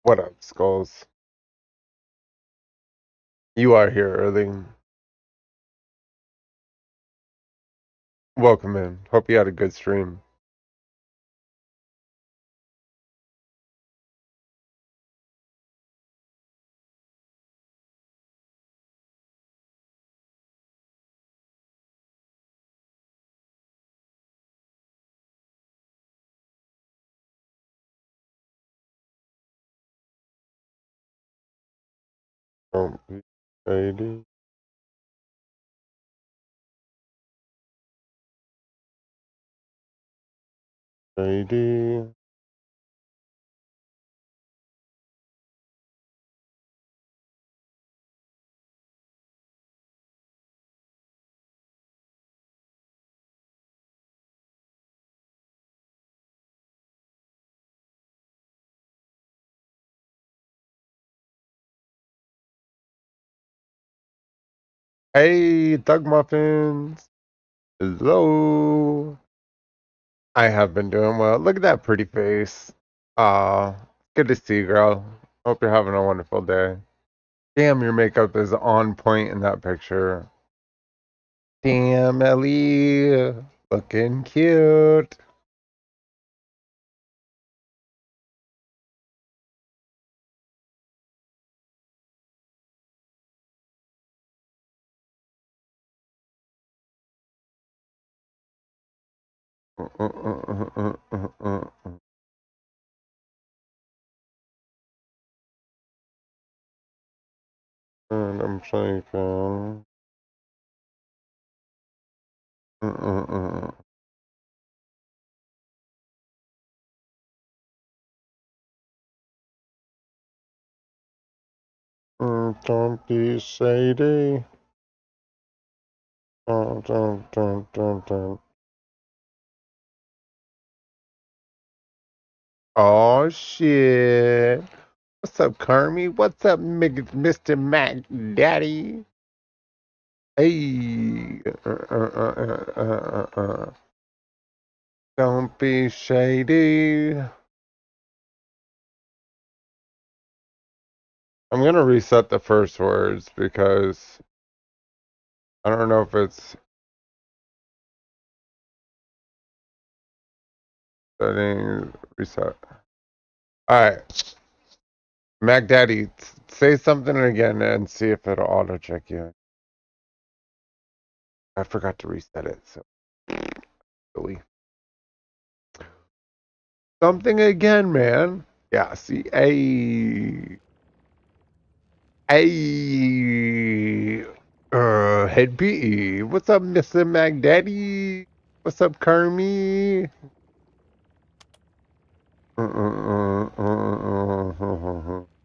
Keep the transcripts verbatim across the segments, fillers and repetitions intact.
What up, Skulls? You are here early. Welcome in. Hope you had a good stream. Don't be shady. Shady. Hey, Thug Muffins. Hello. I have been doing well. Look at that pretty face. Aw, good to see you, girl. Hope you're having a wonderful day. Damn, your makeup is on point in that picture. Damn, Ellie. Looking cute. Uh, uh, uh, uh, uh, uh, uh. And I'm thinking. Uh, uh, uh. Mm, don't be shady. Dun, dun, dun, dun, dun. Oh shit. What's up, Carmi? What's up, Mig- Mister Mac Daddy? Hey. Uh, uh, uh, uh, uh, uh. uh. Don't be shady. I'm gonna reset the first words because I don't know if it's setting reset. Alright. Mac Daddy, say something again and see if it'll auto check you. I forgot to reset it, so silly. Something again, man. Yeah, see, a a uh, head P E. What's up, Mister McDaddy? What's up, Kermie? Uh, uh, uh, uh, uh, uh, uh.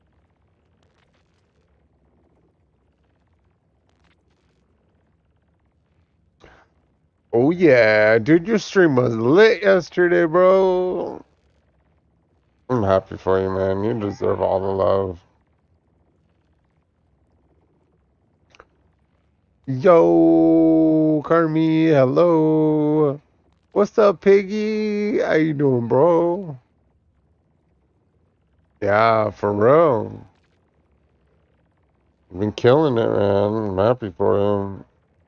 Oh yeah, dude, your stream was lit yesterday, bro. I'm happy for you, man. You deserve all the love. Yo, Carmi, hello. What's up, Piggy? How you doing, bro? Yeah, for real. Been killing it, man. I'm happy for him.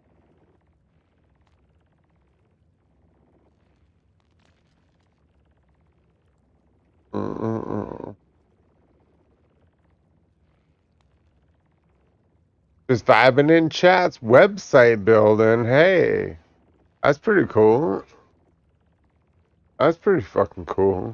Mm-mm-mm. Just vibing in chats, website building. Hey, that's pretty cool. That's pretty fucking cool.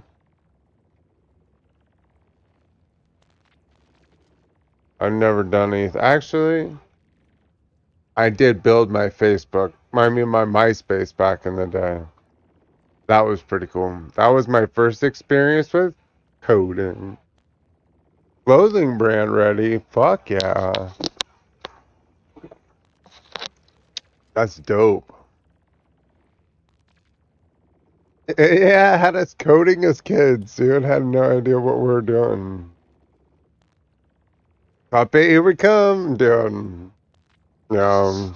I've never done anything. Actually, I did build my Facebook. I mean, my MySpace back in the day. That was pretty cool. That was my first experience with coding. Clothing brand ready. Fuck yeah. That's dope. Yeah, I had us coding as kids, dude. Had no idea what we were doing. Copy, here we come, dude. Yeah.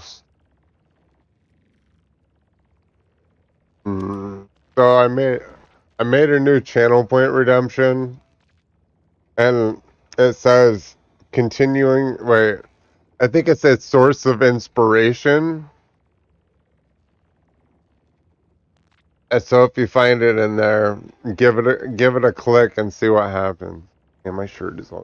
Mm. So I made I made a new channel point redemption, And it says continuing, wait, I think it says source of inspiration. And so if you find it in there, give it a, give it a click and see what happens. Yeah, my shirt is on.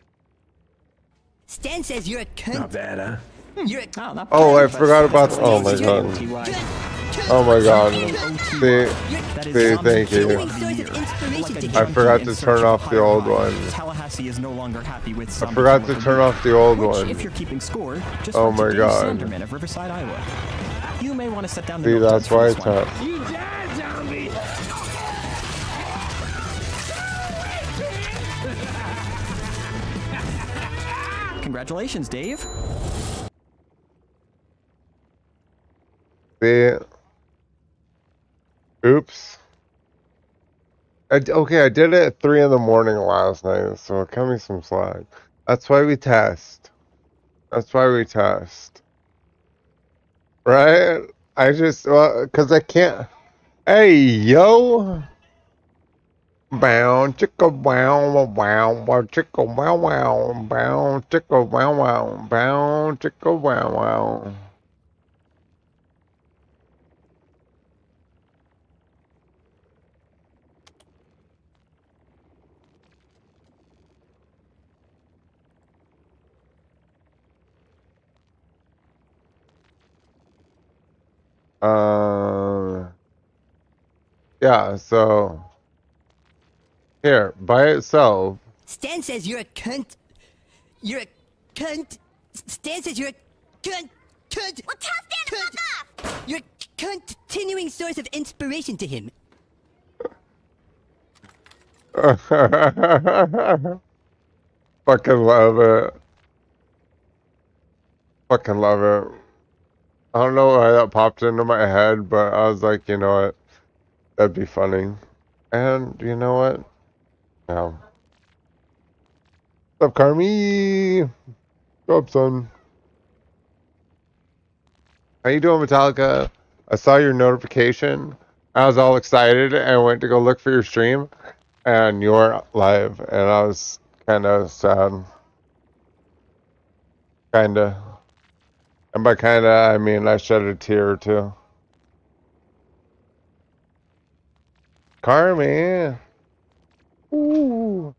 Stan says you're a cunt. Not bad, huh? You're a Oh, not Oh, I bad, forgot but- about, oh my god. Oh my god. See, see, thank you. I forgot to turn off the old one. Tallahassee is no longer happy with I forgot to turn off the old Which, one. if you're keeping score, just Oh went to my Dave god. Sanderman of Riverside, Iowa. You may want to set down the See, note that's for why I this one. tap. You died, zombie! Congratulations, Dave. See? Oops. I, okay, I did it at three in the morning last night, so cut me some slack. That's why we test. That's why we test. Right? I just, well, because I can't. Hey, yo! Bow, chicka, wow, wow, wow, chicka, wow, wow, bow, chicka, wow, wow, bow, chicka, wow, wow. Uh, yeah, so here, by itself. Stan says you're a cunt. You're a cunt. Stan says you're a cunt. Cunt. Well, tell Stan to fuck off! You're a continuing source of inspiration to him. Fucking love it. Fucking love it. I don't know why that popped into my head, but I was like, you know what? That'd be funny. And you know what? Yeah. What's up, Carmi? Go up, son. How you doing, Metallica? I saw your notification. I was all excited and went to go look for your stream, and you weren't live, and I was kind of sad. Kinda. And by kinda, I mean I shed a tear or two. Carmi. Ooh.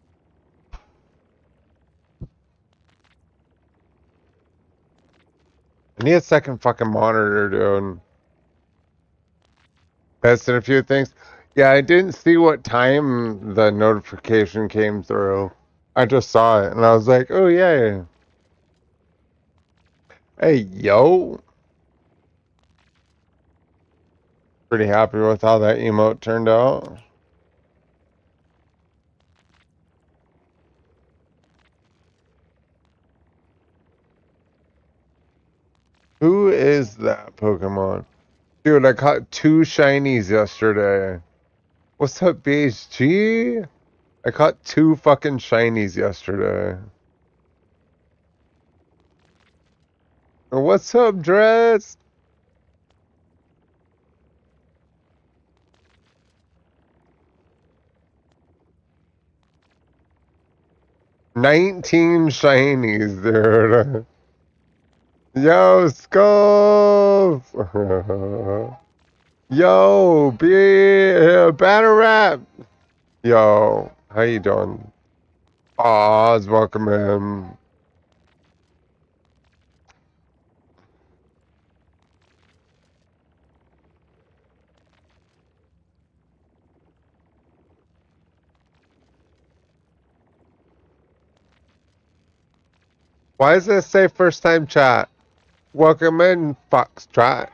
I need a second fucking monitor, dude. Testing a few things. Yeah, I didn't see what time the notification came through. I just saw it and I was like, oh yeah. Hey, yo. Pretty happy with how that emote turned out. Who is that Pokemon? Dude, I caught two shinies yesterday. What's up, B H G? I caught two fucking shinies yesterday. What's up, Dress? Nineteen shinies, dude. Yo, Skulls! Yo, be uh, Battle Rap! Yo, how you doing? Oz, welcome in. Why does it say first time chat? Welcome in, Foxtrot.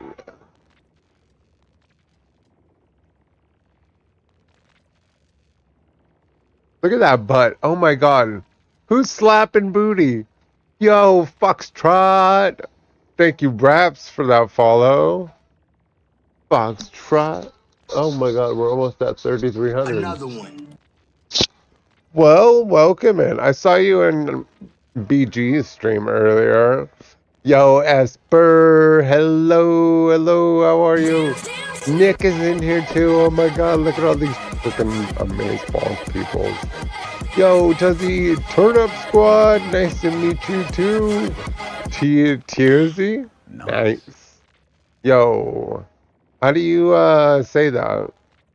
Look at that butt. Oh my god. Who's slapping booty? Yo, Foxtrot. Thank you, Braps, for that follow. Foxtrot. Oh my god, we're almost at thirty-three hundred. Another one. Well, welcome in. I saw you in B G's stream earlier. Yo, Esper. Hello, hello, how are you? Nick is in here too. Oh my god, look at all these freaking amazeballs people. Yo, Tuzzy, Turnip Squad, nice to meet you too. T Tearsy? Nice. Yo, how do you uh say that?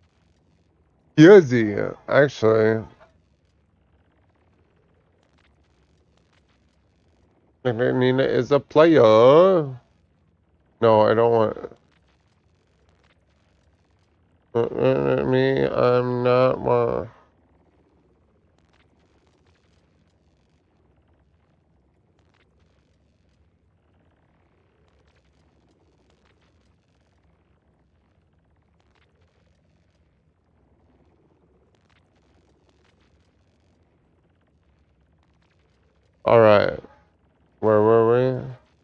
Tearsy, actually. Nina is a player. No, I don't want. Uh, me, I'm not one. All right, where were we?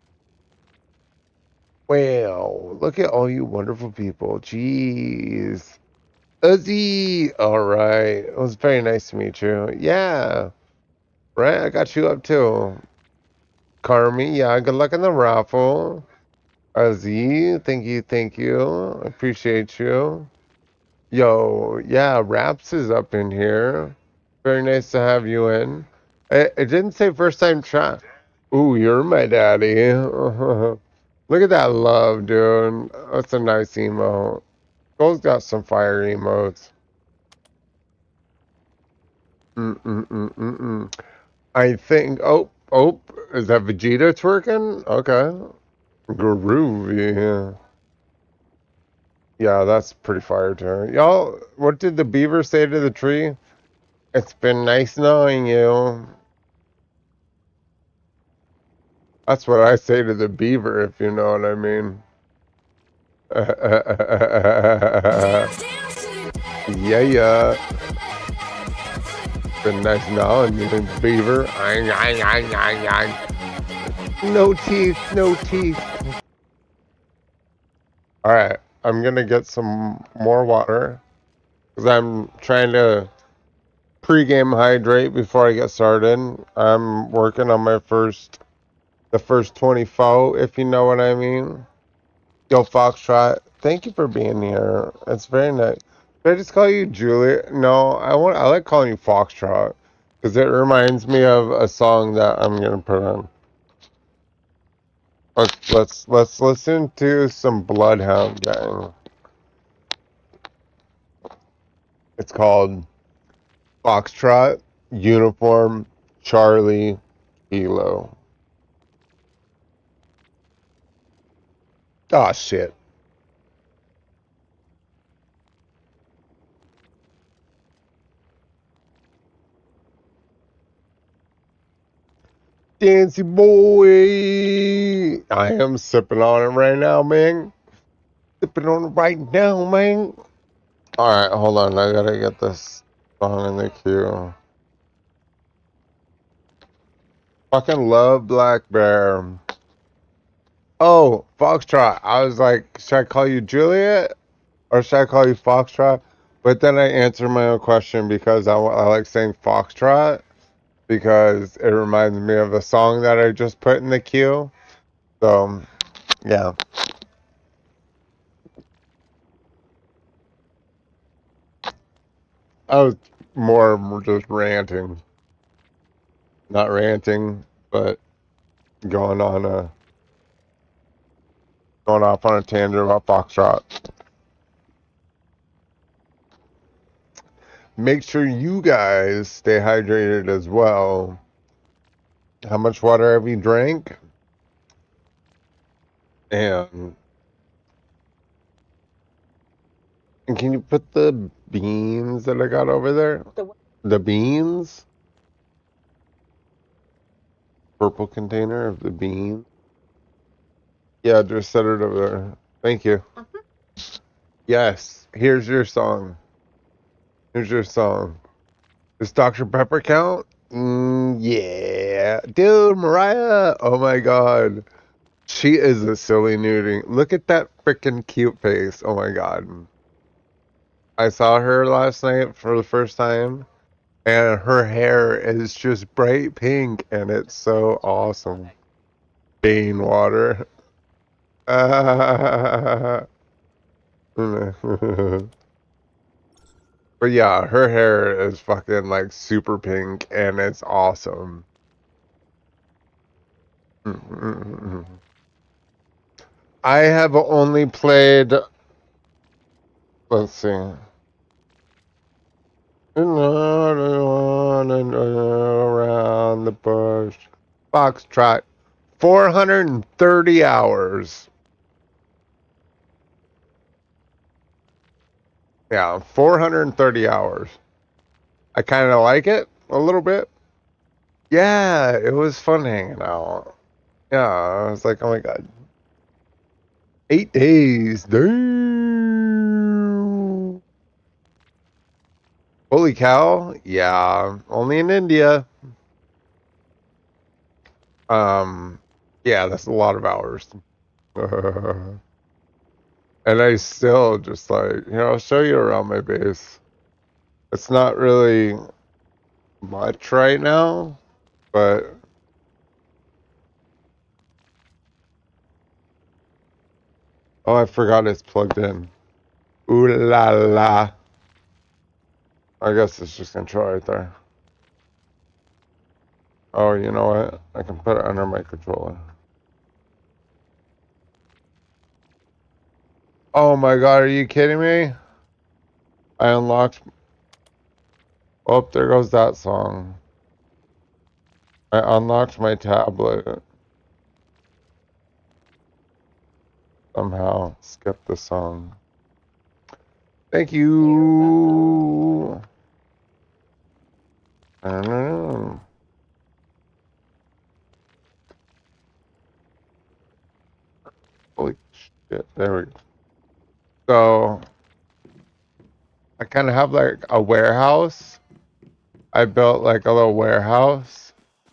Well, look at all you wonderful people. Jeez. Uzi! Alright. It was very nice to meet you. Yeah. Right, I got you up too. Carmi, yeah, good luck in the raffle. Uzi, thank you, thank you. Appreciate you. Yo, yeah, Raps is up in here. Very nice to have you in. It, it didn't say first time try. Ooh, you're my daddy. Look at that love, dude. That's a nice emote. Gold's got some fire emotes. Mm-mm-mm-mm-mm. I think, oh, oh, is that Vegeta twerking? Okay. Groovy. Yeah, that's pretty fire too. Y'all, what did the beaver say to the tree? It's been nice knowing you. That's what I say to the beaver, if you know what I mean. Yeah, yeah. Been nice knowing you, beaver. No teeth, no teeth. Alright, I'm gonna get some more water. Because I'm trying to pre-game hydrate before I get started. I'm working on my first, the first twenty-four, if you know what I mean. Yo, Foxtrot, thank you for being here. It's very nice. Did I just call you Julia? No, I want. I like calling you Foxtrot because it reminds me of a song that I'm gonna put on. Let's let's let's listen to some Bloodhound Gang. It's called Foxtrot Uniform Charlie Kilo. Ah, shit. Dancy boy. I am sipping on it right now, man. Sipping on it right now, man. Alright, hold on. I gotta get this song in the queue. Fucking love Black Bear. Oh, Foxtrot. I was like, should I call you Juliet? Or should I call you Foxtrot? But then I answered my own question because I, I like saying Foxtrot. Because it reminds me of a song that I just put in the queue. So, yeah. I was more just ranting. Not ranting, but going on a going off on a tangent about Foxtrot. Make sure you guys stay hydrated as well. How much water have you drank? And, and can you put the beans that I got over there? The, the beans? Purple container of the beans? Yeah, just set it over there. Thank you. Uh-huh. Yes, here's your song. Here's your song. Does Doctor Pepper count? Mm, yeah. Dude, Mariah! Oh my god. She is a silly nudie. Look at that freaking cute face. Oh my god. I saw her last night for the first time, and her hair is just bright pink, and it's so awesome. Bean water. Uh, But yeah, her hair is fucking like super pink and it's awesome. I have only played, let's see, around the bush, Foxtrot, four hundred thirty hours. Yeah, four hundred thirty hours. I kind of like it a little bit. Yeah, it was fun hanging out. Yeah, I was like, oh my god. Eight days. Damn. Holy cow. Yeah, only in India. Um, yeah, that's a lot of hours. And I still just like, you know, I'll show you around my base. It's not really much right now, but oh, I forgot it's plugged in. Ooh la la. I guess it's just control right there. Oh, you know what? I can put it under my controller. Oh my god, are you kidding me? I unlocked... Oh, there goes that song. I unlocked my tablet. Somehow. Skip the song. Thank you. I don't know. Holy shit. There we go. So, I kind of have like a warehouse. I built like a little warehouse.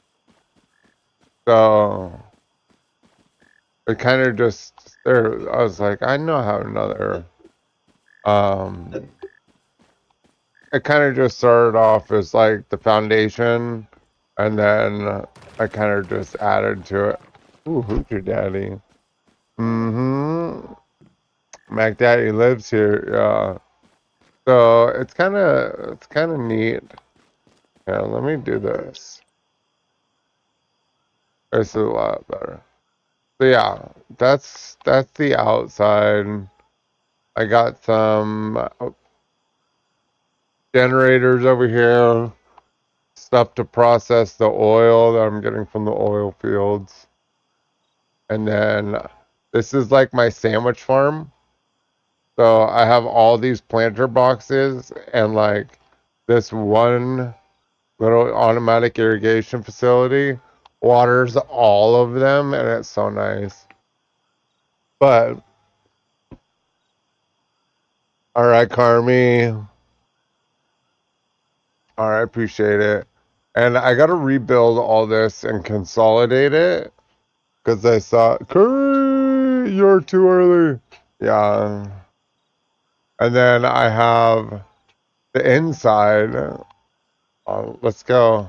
So, it kind of just, there, I was like, I know how another, um, it kind of just started off as like the foundation, and then I kind of just added to it. Ooh, who's your daddy? Mm-hmm. Mac Daddy lives here, yeah. So it's kind of, it's kind of neat. Yeah, let me do this. This is a lot better. So yeah, that's that's the outside. I got some generators over here, stuff to process the oil that I'm getting from the oil fields. And then this is like my sandwich farm. So I have all these planter boxes and like this one little automatic irrigation facility waters all of them, and it's so nice. But all right, Carmi. All right, appreciate it. And I got to rebuild all this and consolidate it because I saw Curry, you're too early. Yeah. And then I have the inside. Uh, let's go.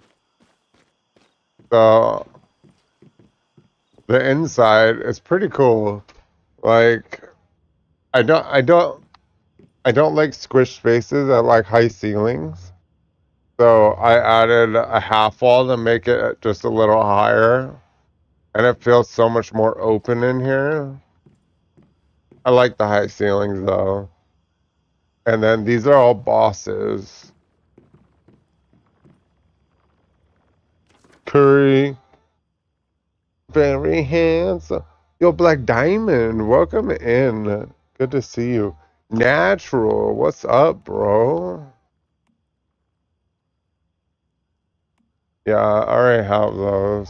So the inside is pretty cool. Like I don't, I don't, I don't like squish spaces. I like high ceilings. So I added a half wall to make it just a little higher. And it feels so much more open in here. I like the high ceilings though. And then these are all bosses. Curry. Very handsome. Yo, Black Diamond, welcome in. Good to see you. Natural, what's up, bro? Yeah, I already have those.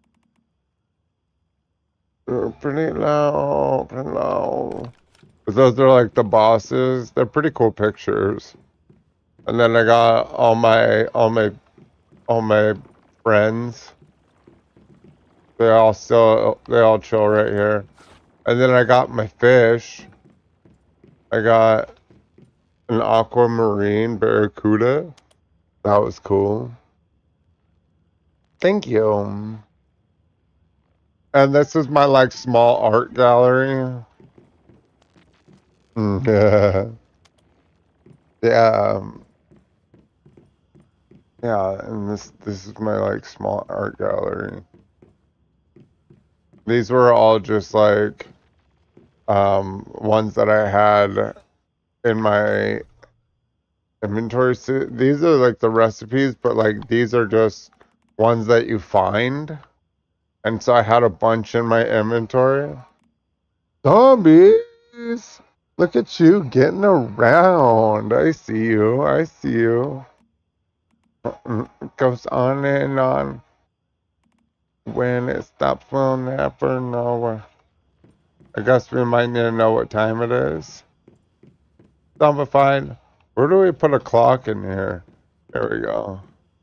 They're pretty loud, pretty loud. But those are like the bosses. They're pretty cool pictures. And then I got all my all my all my friends. They all still they all chill right here. And then I got my fish. I got an aquamarine barracuda. That was cool. Thank you. And this is my like small art gallery. Yeah. Yeah. um, Yeah, and this this is my like small art gallery. These were all just like um ones that I had in my inventory. So these are like the recipes, but like these are just ones that you find. And so I had a bunch in my inventory. Zombies! Look at you getting around. I see you. I see you. It goes on and on. When it stops, we'll never know. I guess we might need to know what time it is. Zombified. Where do we put a clock in here? There we go.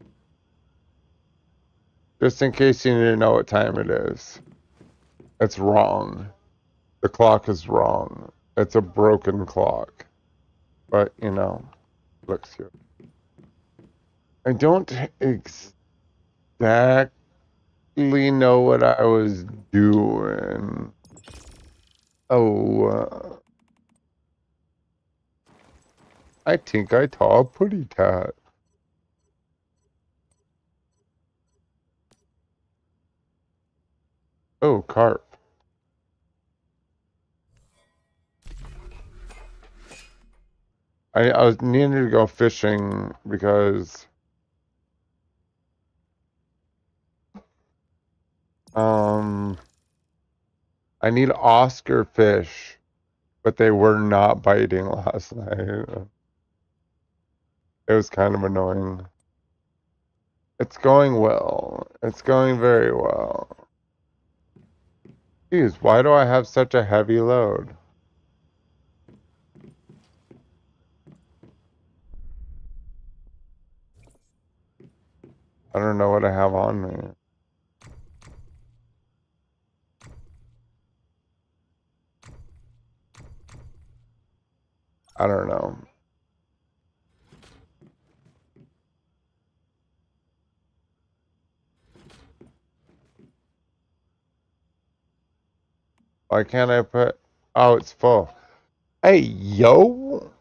Just in case you need to know what time it is. It's wrong. The clock is wrong. It's a broken clock. But, you know, looks good. I don't exactly know what I was doing. Oh, uh, I think I saw a putty tat. Oh, carp. I, I was needing to go fishing because um I need Oscar fish, but they were not biting last night. It was kind of annoying. It's going well. It's going very well. Jeez, why do I have such a heavy load? I don't know what I have on me. I don't know. Why can't I put... Oh, it's full. Hey, yo!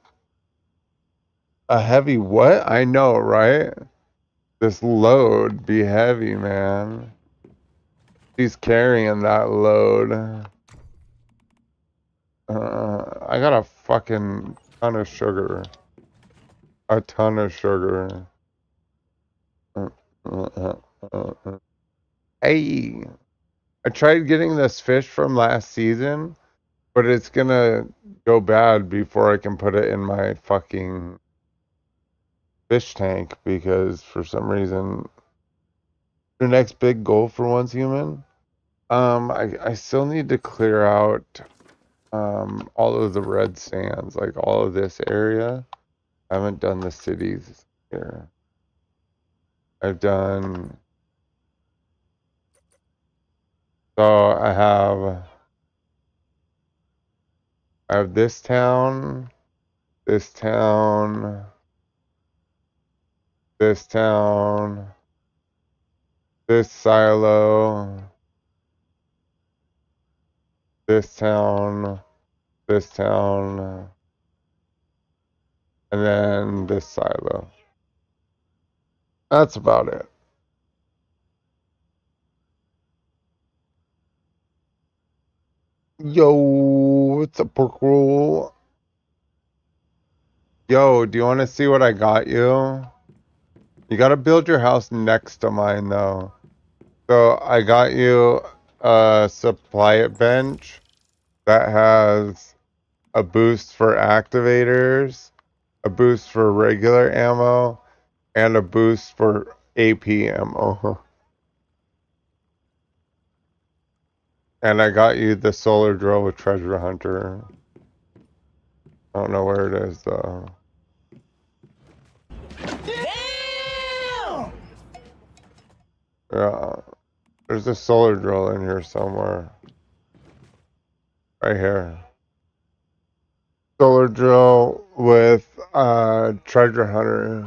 A heavy what? I know, right? This load be heavy, man. He's carrying that load. Uh, I got a fucking ton of sugar. A ton of sugar. Uh, uh, uh, uh. Hey! I tried getting this fish from last season, but it's gonna go bad before I can put it in my fucking fish tank because for some reason the next big goal for Once Human, um I, I still need to clear out um all of the red sands, like all of this area. I haven't done the cities here. I've done so I have I have this town, this town, this town, this silo, this town, this town, and then this silo. That's about it. Yo, what's up, pork roll? Yo, do you want to see what I got you? You got to build your house next to mine, though. So I got you a supply it bench that has a boost for activators, a boost for regular ammo, and a boost for A P ammo. And I got you the solar drill with treasure hunter. I don't know where it is, though. Damn! Yeah, there's a solar drill in here somewhere. Right here. Solar drill with uh treasure hunter.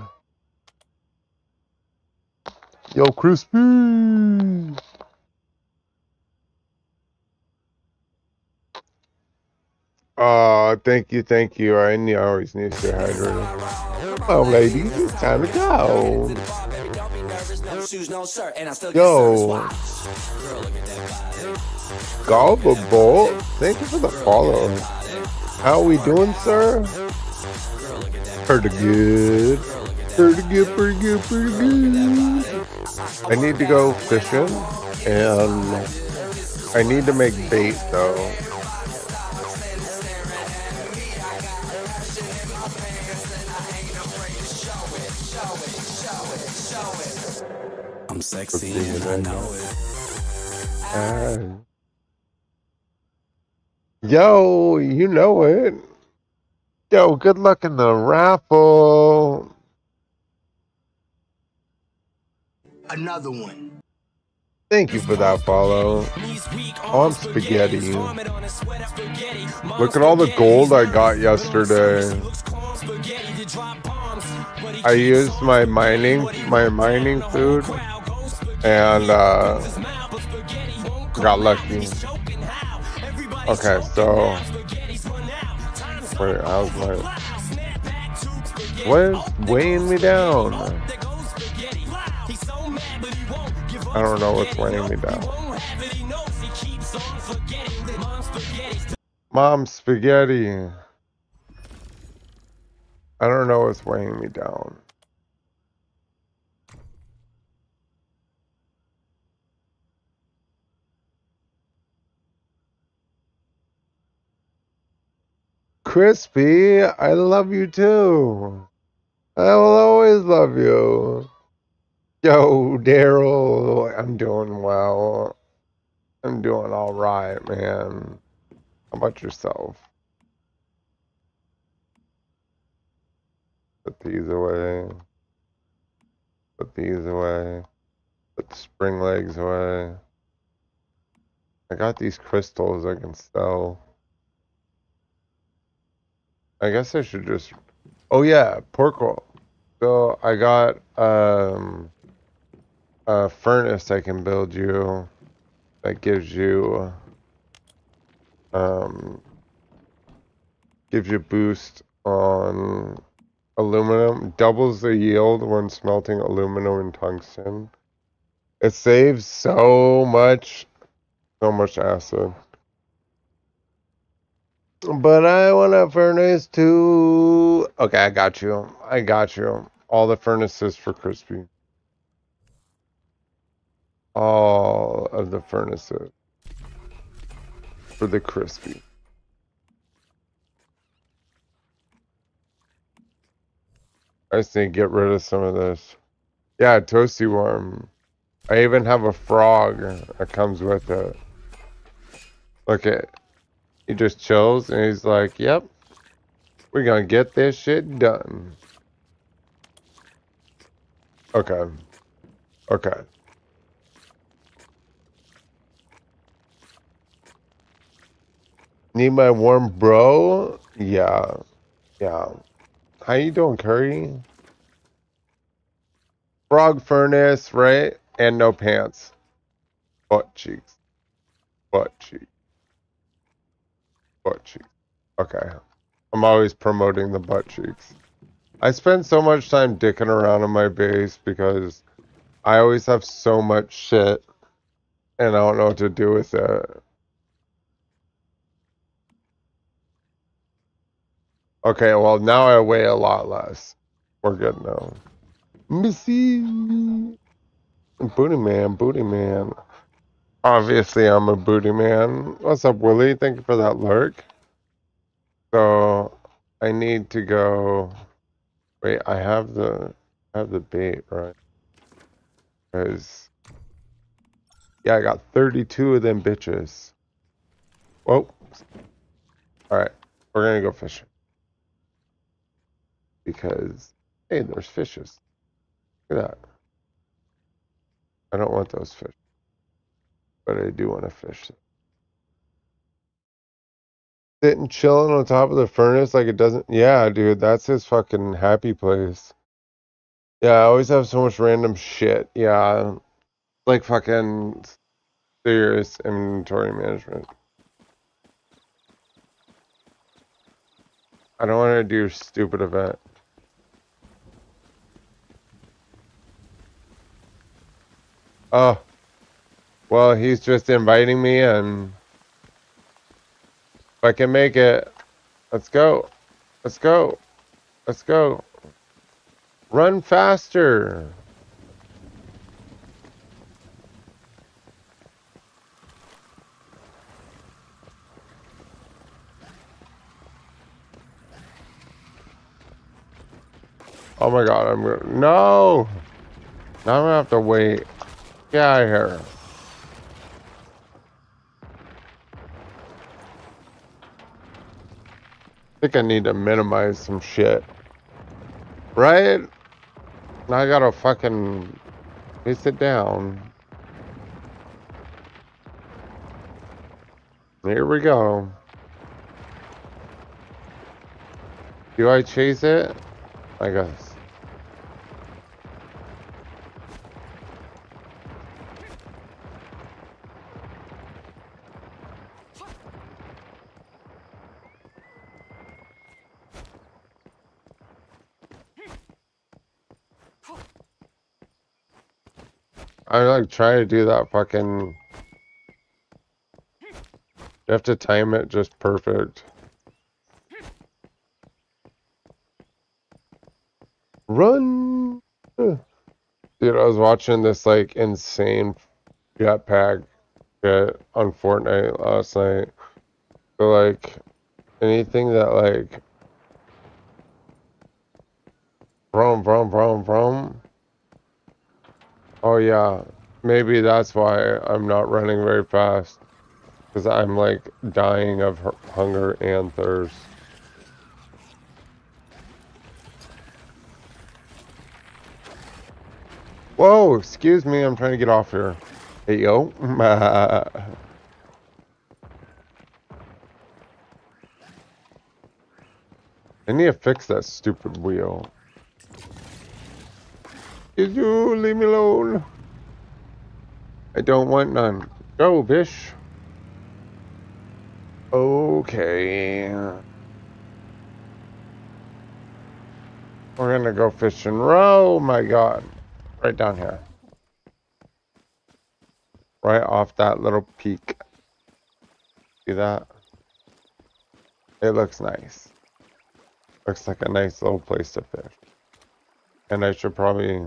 Yo, crispy. Uh Oh, thank you, thank you. I knew I always need to stay hydrated. Oh, ladies, it's time to go. Yo. Gullible, thank you for the follow. How are we doing, sir? Pretty good. Pretty good, pretty good, pretty good. I need to go fishing, and I need to make bait, though. I'm sexy and I know it. Uh, yo, you know it. Yo, good luck in the raffle. Another one. Thank you for that follow. Oh, I'm spaghetti. Look at all the gold I got yesterday. I used my mining, my mining food, and uh, got lucky. Okay, so wait, how's my? What is weighing me down? I don't know what's weighing me down. Mom, spaghetti. I don't know what's weighing me down. Crispy, I love you too. I will always love you. Yo, Daryl, I'm doing well. I'm doing all right, man. How about yourself? Put these away. Put these away. Put the spring legs away. I got these crystals I can sell. I guess I should just... Oh yeah, pork roll. So I got um, a furnace I can build you that gives you um, gives you boost on aluminum, doubles the yield when smelting aluminum and tungsten. It saves so much, so much acid. But I want a furnace too. Okay, I got you. I got you. All the furnaces for Crispy. All of the furnaces for the Crispy. I just need to get rid of some of this. Yeah, toasty worm. I even have a frog that comes with it. Look at, he just chills and he's like, "Yep, we're gonna get this shit done." Okay. Okay. Need my warm bro? Yeah. Yeah. How you doing, Curry? Frog furnace, right? And no pants. Butt cheeks. Butt cheeks. Butt cheeks. Okay. I'm always promoting the butt cheeks. I spend so much time dicking around in my base because I always have so much shit and I don't know what to do with it. Okay, well now I weigh a lot less. We're good now. Missy. Booty man, booty man. Obviously I'm a booty man. What's up, Willie? Thank you for that lurk. So I need to go. Wait, I have the I have the bait, right? Because yeah, I got thirty-two of them bitches. Whoa. Alright, we're gonna go fishing. Because hey, there's fishes. Look at that. I don't want those fish. But I do want to fish. Sitting chilling on top of the furnace like it doesn't. Yeah, dude, that's his fucking happy place. Yeah, I always have so much random shit. Yeah, like fucking serious inventory management. I don't want to do stupid event. Oh. Well, he's just inviting me and if I can make it, let's go. Let's go. Let's go. Run faster. Oh my god, I'm gonna, no! Now I'm gonna have to wait. Get out of here. I think I need to minimize some shit. Right? Now I gotta fucking face it down. Here we go. Do I chase it? I guess. I like try to do that fucking. You have to time it just perfect. Run! Dude, I was watching this like insane jetpack shit on Fortnite last night. So like anything that like vroom vroom vroom vroom. Oh yeah, maybe that's why I'm not running very fast. Because I'm like dying of hunger and thirst. Whoa, excuse me, I'm trying to get off here. Hey yo. I need to fix that stupid wheel. Did you leave me alone? I don't want none. Go, bish. Okay. We're gonna go fishing. Oh my god. Right down here. Right off that little peak. See that? It looks nice. Looks like a nice little place to fish. And I should probably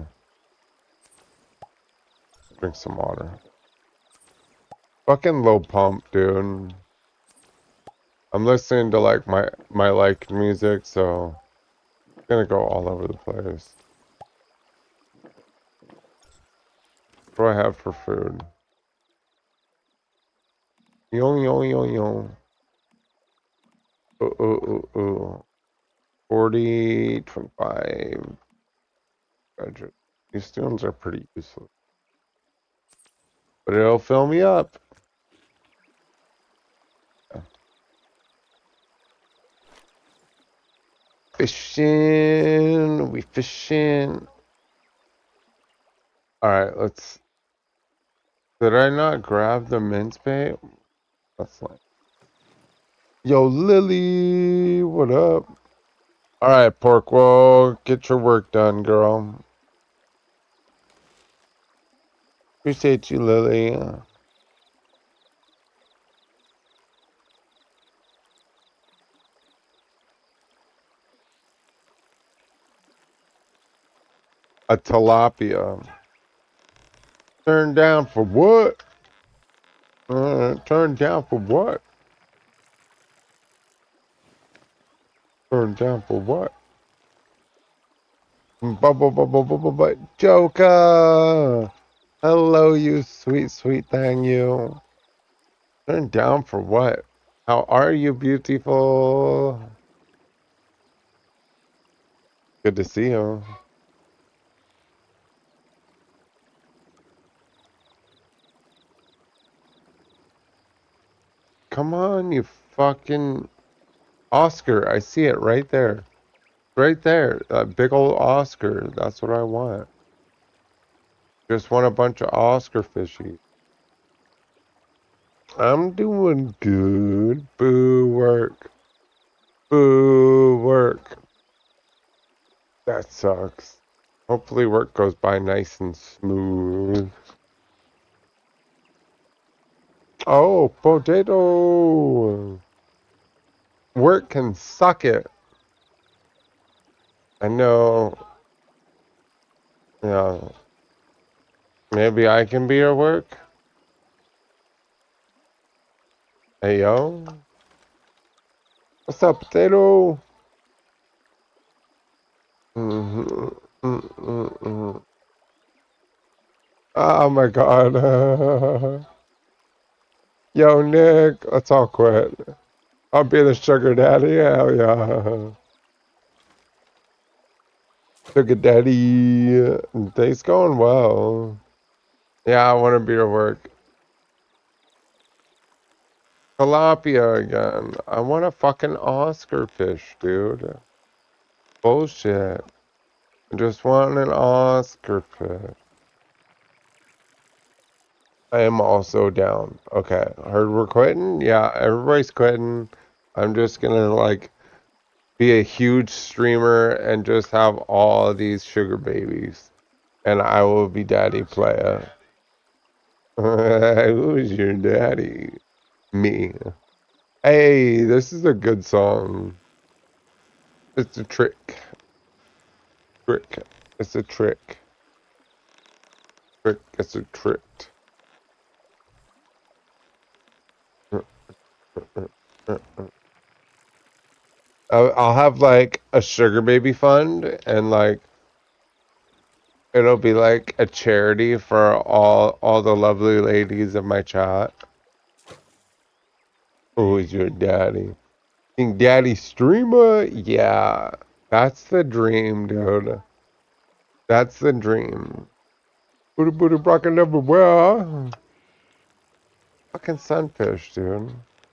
drink some water. Fucking low pump, dude. I'm listening to like my my like music, so I'm gonna go all over the place. What do I have for food? Yo yo yo yo. Oh oh oh oh. forty, twenty-five. Budget. These stones are pretty useless. But it'll fill me up. Yeah. Fishing. We fishing. Alright, let's. Did I not grab the mince bait? That's like. Yo, Lily, what up? Alright, Porkwell, get your work done, girl. Appreciate you, Lily. A tilapia. Turned down for what? Uh, turned down for what? Turned down for what? Bubble, bubble, bubble, but Joker! Hello, you sweet, sweet thing, you. Turned down for what? How are you, beautiful? Good to see you. Come on, you fucking Oscar. I see it right there. Right there. A big old Oscar. That's what I want. Just want a bunch of Oscar fishies. I'm doing good. Boo work. Boo, work. That sucks. Hopefully work goes by nice and smooth. Oh, potato. Work can suck it. I know. Yeah. Maybe I can be your work. Hey, yo. What's up, potato? Mm-hmm. Mm-mm-mm. Oh my god. Yo, Nick, let's all quit. I'll be the sugar daddy. Hell yeah. Sugar daddy. Day's going well. Yeah, I want to be your work. Tilapia again. I want a fucking Oscar fish, dude. Bullshit. I just want an Oscar fish. I am also down. Okay, heard we're quitting? Yeah, everybody's quitting. I'm just gonna, like, be a huge streamer and just have all these sugar babies. And I will be daddy playa. Who's your daddy? Me. Hey, this is a good song. It's a trick. Trick. It's a trick. Trick. It's a trick. I'll I'll have like a sugar baby fund and like it'll be like a charity for all all the lovely ladies of my chat. Who is your daddy? Think daddy streamer? Yeah. That's the dream, dude. That's the dream. Booty booty rockin' everywhere. Fucking sunfish, dude.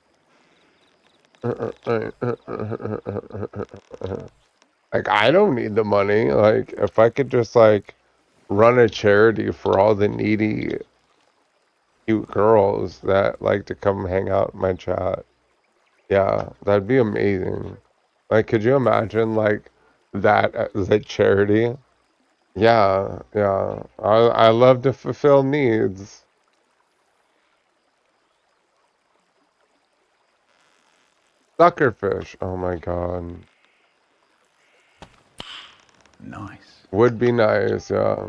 Like, I don't need the money. Like, if I could just, like, run a charity for all the needy, cute girls that like to come hang out in my chat. Yeah, that'd be amazing. Like, could you imagine, like, that as a charity? Yeah, yeah. I, I love to fulfill needs. Suckerfish. Oh my god. Nice. Would be nice, yeah.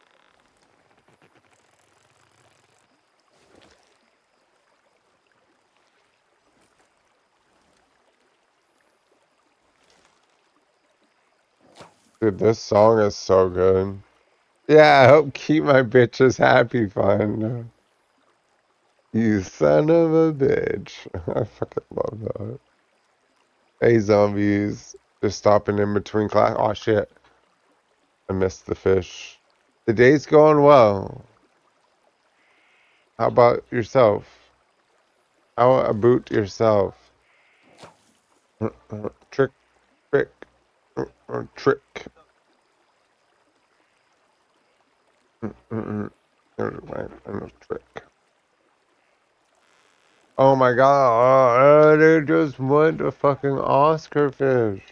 Dude, this song is so good. Yeah, I hope keep my bitches happy fun. You son of a bitch. I fucking love that. Hey, zombies. Just stopping in between class. Oh, shit. I missed the fish. The day's going well. How about yourself? How about yourself? Trick, trick, trick. There's my trick. Oh my god, they just went a fucking Oscar fish.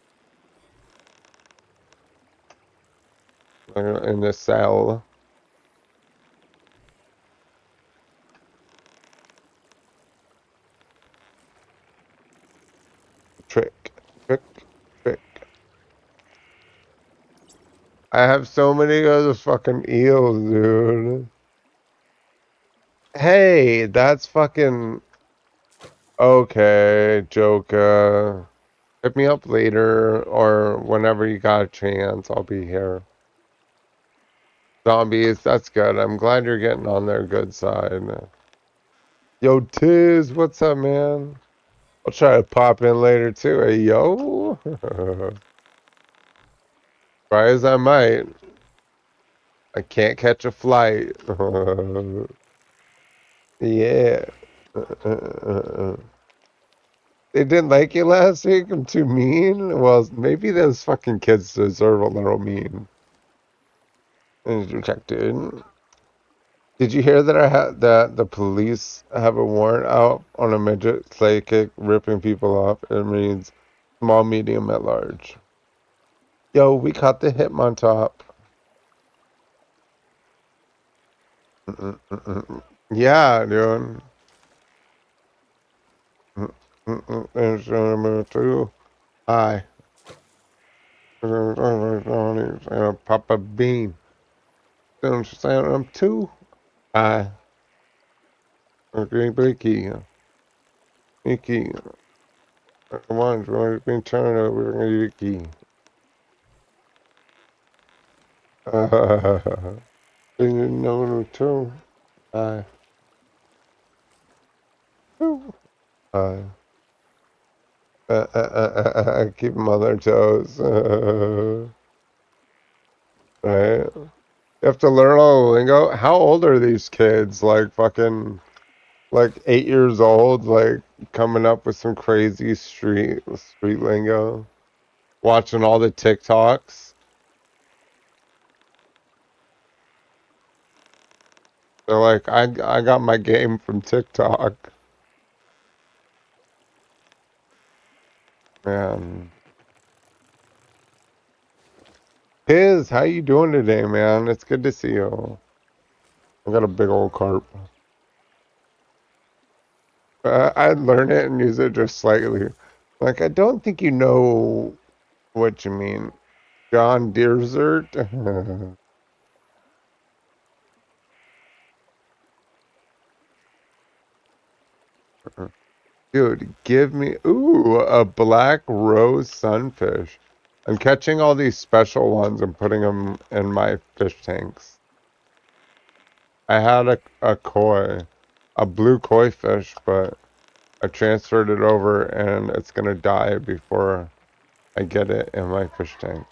In the cell. Trick, trick, trick. I have so many other fucking eels, dude. Hey, that's fucking... Okay, Joker. Hit me up later, or whenever you got a chance, I'll be here. Zombies, that's good. I'm glad you're getting on their good side. Yo, Tiz, what's up, man? I'll try to pop in later, too. Hey, yo. Try as I might. I can't catch a flight. Yeah. They didn't like you last week? I'm too mean? Well, maybe those fucking kids deserve a little mean. Rejected. Did you hear that I had that the police have a warrant out on a midget psychic ripping people off? It means Small, medium, at large. Yo, we caught the Hitmontop. Mm -mm -mm -mm. Yeah, dude. Mm -mm -mm. There's number two. Hi. Papa Bean. I'm two. Hi. Okay, Mickey. Mickey. Come on, we're going to turn over Mickey. Uh, number two. Hi. Hi. Uh, uh, uh, uh, uh, keep them on their toes. Uh, right? You have to learn all the lingo. How old are these kids? Like fucking, like eight years old, like coming up with some crazy street street lingo. Watching all the TikToks. They're like, I I got my game from TikTok. Man. Piz, how you doing today, man? It's good to see you. I got a big old carp. Uh, I'd learn it and use it just slightly. Like, I don't think you know what you mean. John Deersert? Dude, give me... Ooh, a black rose sunfish. I'm catching all these special ones and putting them in my fish tanks. I had a, a koi, a blue koi fish, but I transferred it over and it's gonna die before I get it in my fish tank.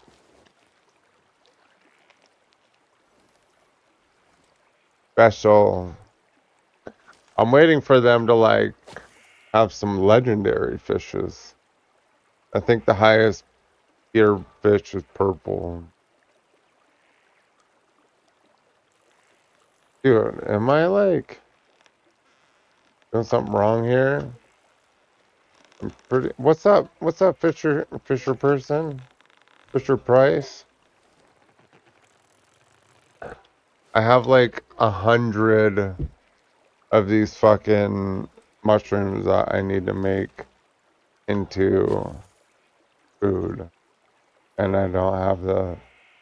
Special. I'm waiting for them to like have some legendary fishes. I think the highest tier fish is purple. Dude, am I like doing something wrong here? I'm pretty. What's up? What's up, Fisher? Fisher person? Fisher Price? I have like a hundred of these fucking mushrooms that I need to make into food, and I don't have the.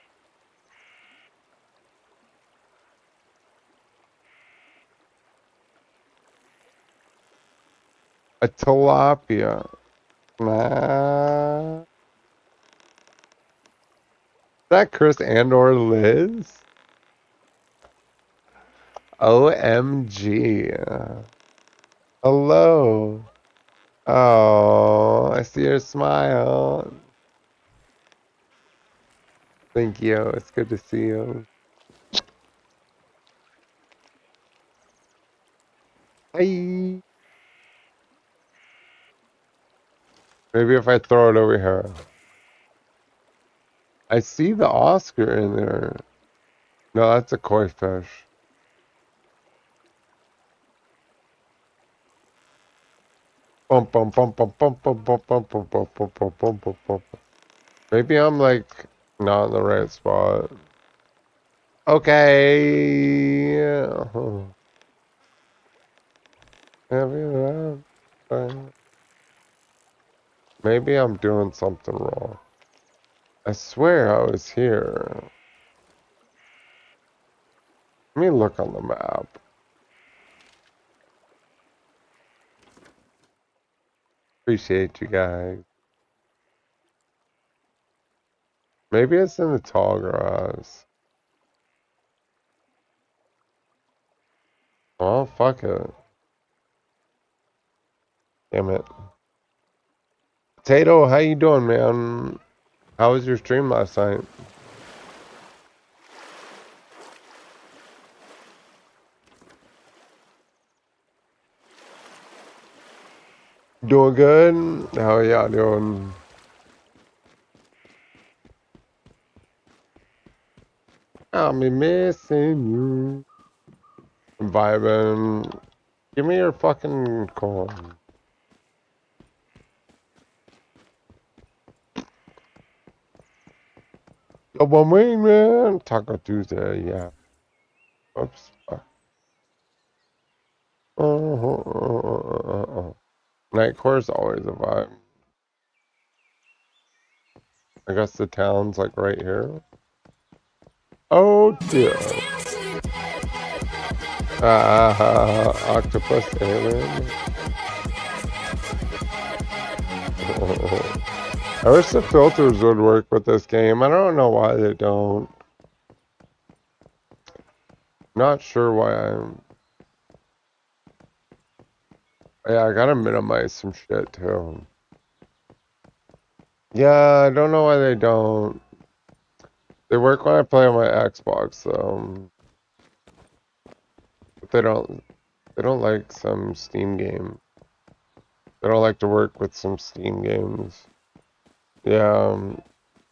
A tilapia. Nah. Is that Chris and or Liz? O M G. Hello. Oh, I see your smile. Thank you. It's good to see you. Hi. Maybe if I throw it over here. I see the Oscar in there. No, that's a koi fish. Bum, bum, bum, bum, bum, bum, bum, bum, bum, bum, bum, bum, bum, bum, bum. Maybe I'm like not in the right spot. Okay. Maybe I'm doing something wrong. I swear I was here. Let me look on the map. Appreciate you guys. Maybe it's in the tall grass. Oh, fuck it. Damn it. Potato, how you doing, man? How was your stream last night? Doing good? How are y'all doing? I'll be missing you. Vibing. Give me your fucking corn. Yo, one wing, man. Taco Tuesday, yeah. Oops. Uh, uh, uh, uh, Night course always a vibe. I guess the town's like right here. Oh dear. Ah, uh, octopus alien. I wish the filters would work with this game. I don't know why they don't. Not sure why I'm... Yeah, I gotta minimize some shit too. Yeah, I don't know why they don't. They work when I play on my Xbox, so... But they don't... They don't like some Steam game. They don't like to work with some Steam games. Yeah, um...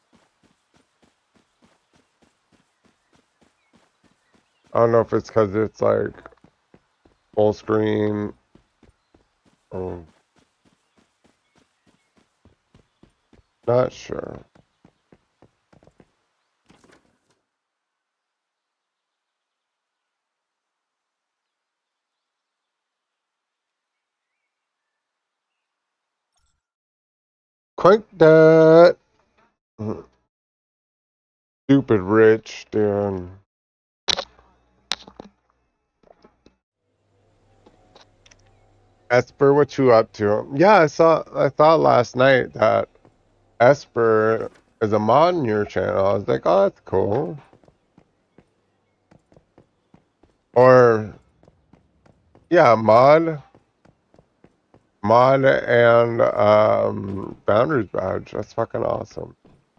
I don't know if it's because it's like... full screen... Um, not sure. Quick that! Stupid rich, dude. Esper, what you up to? Yeah, I saw. I thought last night that Esper is a mod in your channel. I was like, oh, that's cool. Or, yeah, mod, mod, and um, Boundaries badge. That's fucking awesome.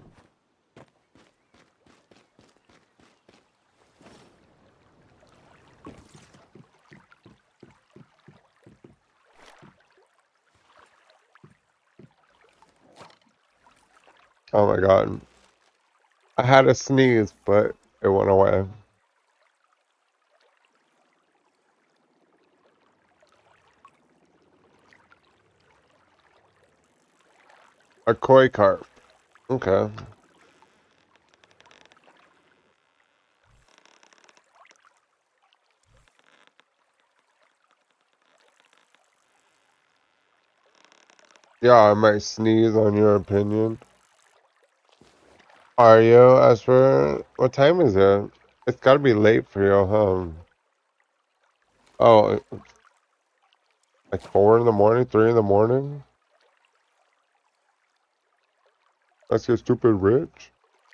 Oh my god. I had a sneeze, but it went away. A koi carp. Okay. Yeah, I might sneeze on your opinion. Are you, Esper? What time is it? It's gotta be late for you, huh? Oh, like four in the morning, three in the morning? Let's get stupid rich.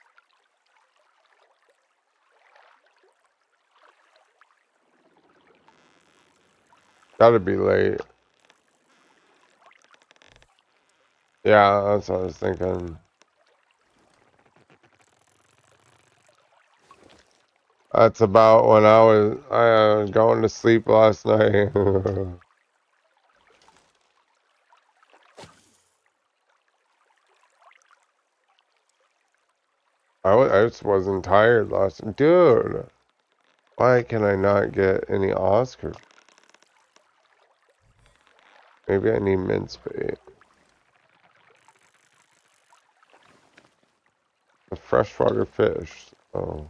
Gotta be late. Yeah, that's what I was thinking. That's about when I was I was going to sleep last night. I, w I just wasn't tired last night. Dude, why can I not get any Oscars? Maybe I need mince bait. A freshwater fish. Oh.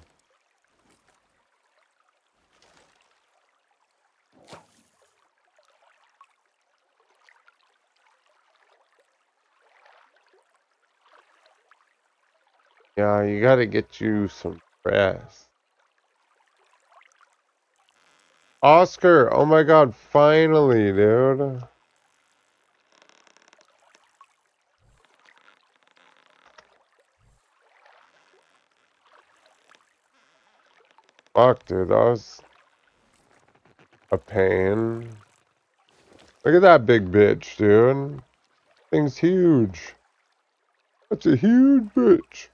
Yeah, you gotta get you some rest. Oscar! Oh my god, finally, dude. Fuck, dude, that was a pain. Look at that big bitch, dude. Thing's huge. That's a huge bitch.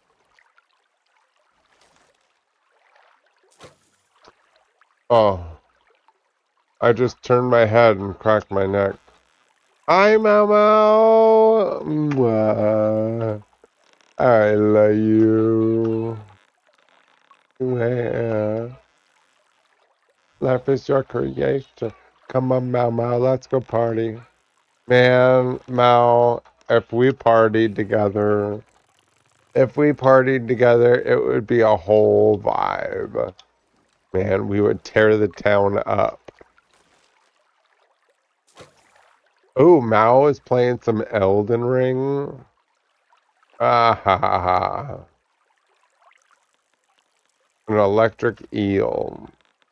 Oh. I just turned my head and cracked my neck. Hi, Mau Mau. Mwah. I love you. Yeah. Life is your creation. Come on, Mau Mau, let's go party. Man, Mau, if we partied together, If we partied together, it would be a whole vibe. Man, we would tear the town up. Oh, Mao is playing some Elden Ring. Ah ha ha ha. An electric eel.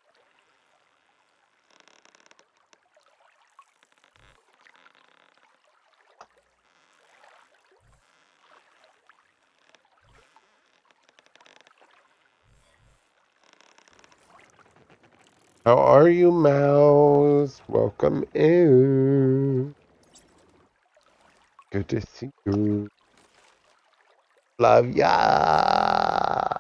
How are you, Mouse? Welcome in. Good to see you. Love ya.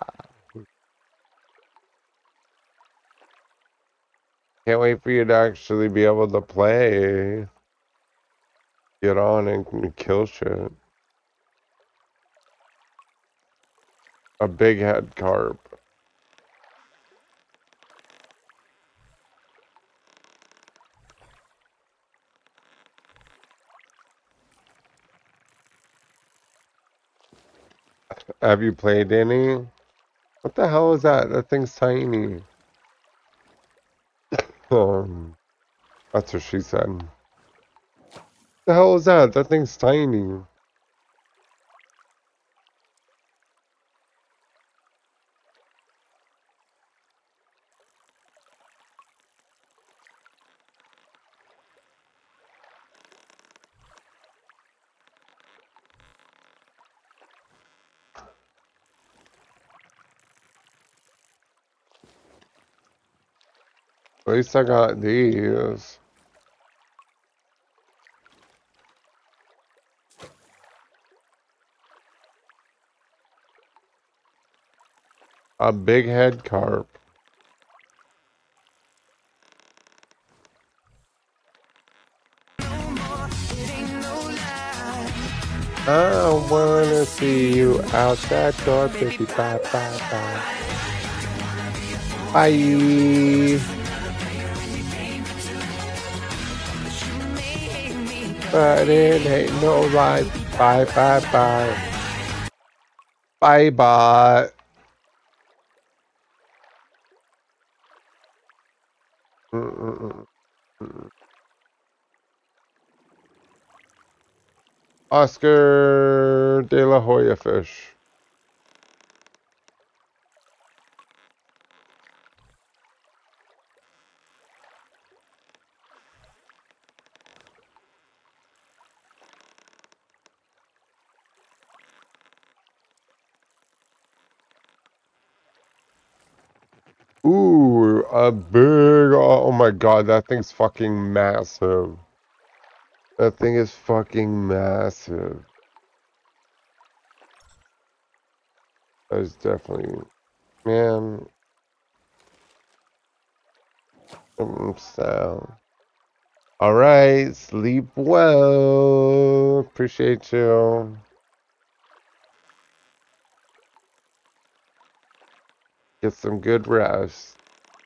Can't wait for you to actually be able to play. Get on and kill shit. A big head carp. Have you played any? What the hell is that? That thing's tiny. Um, that's what she said. What the hell is that? That thing's tiny. At least I got these. A big head carp. I wanna see you out that door, baby. Bye, bye, bye. Bye. But it ain't no life. Bye, bye, bye. Bye, bye. Mm-mm-mm. Oscar de la Hoya fish. Ooh, a big, oh my god, that thing's fucking massive. That thing is fucking massive. That is definitely, man. Um, so, all right, sleep well. Appreciate you. Get some good rest.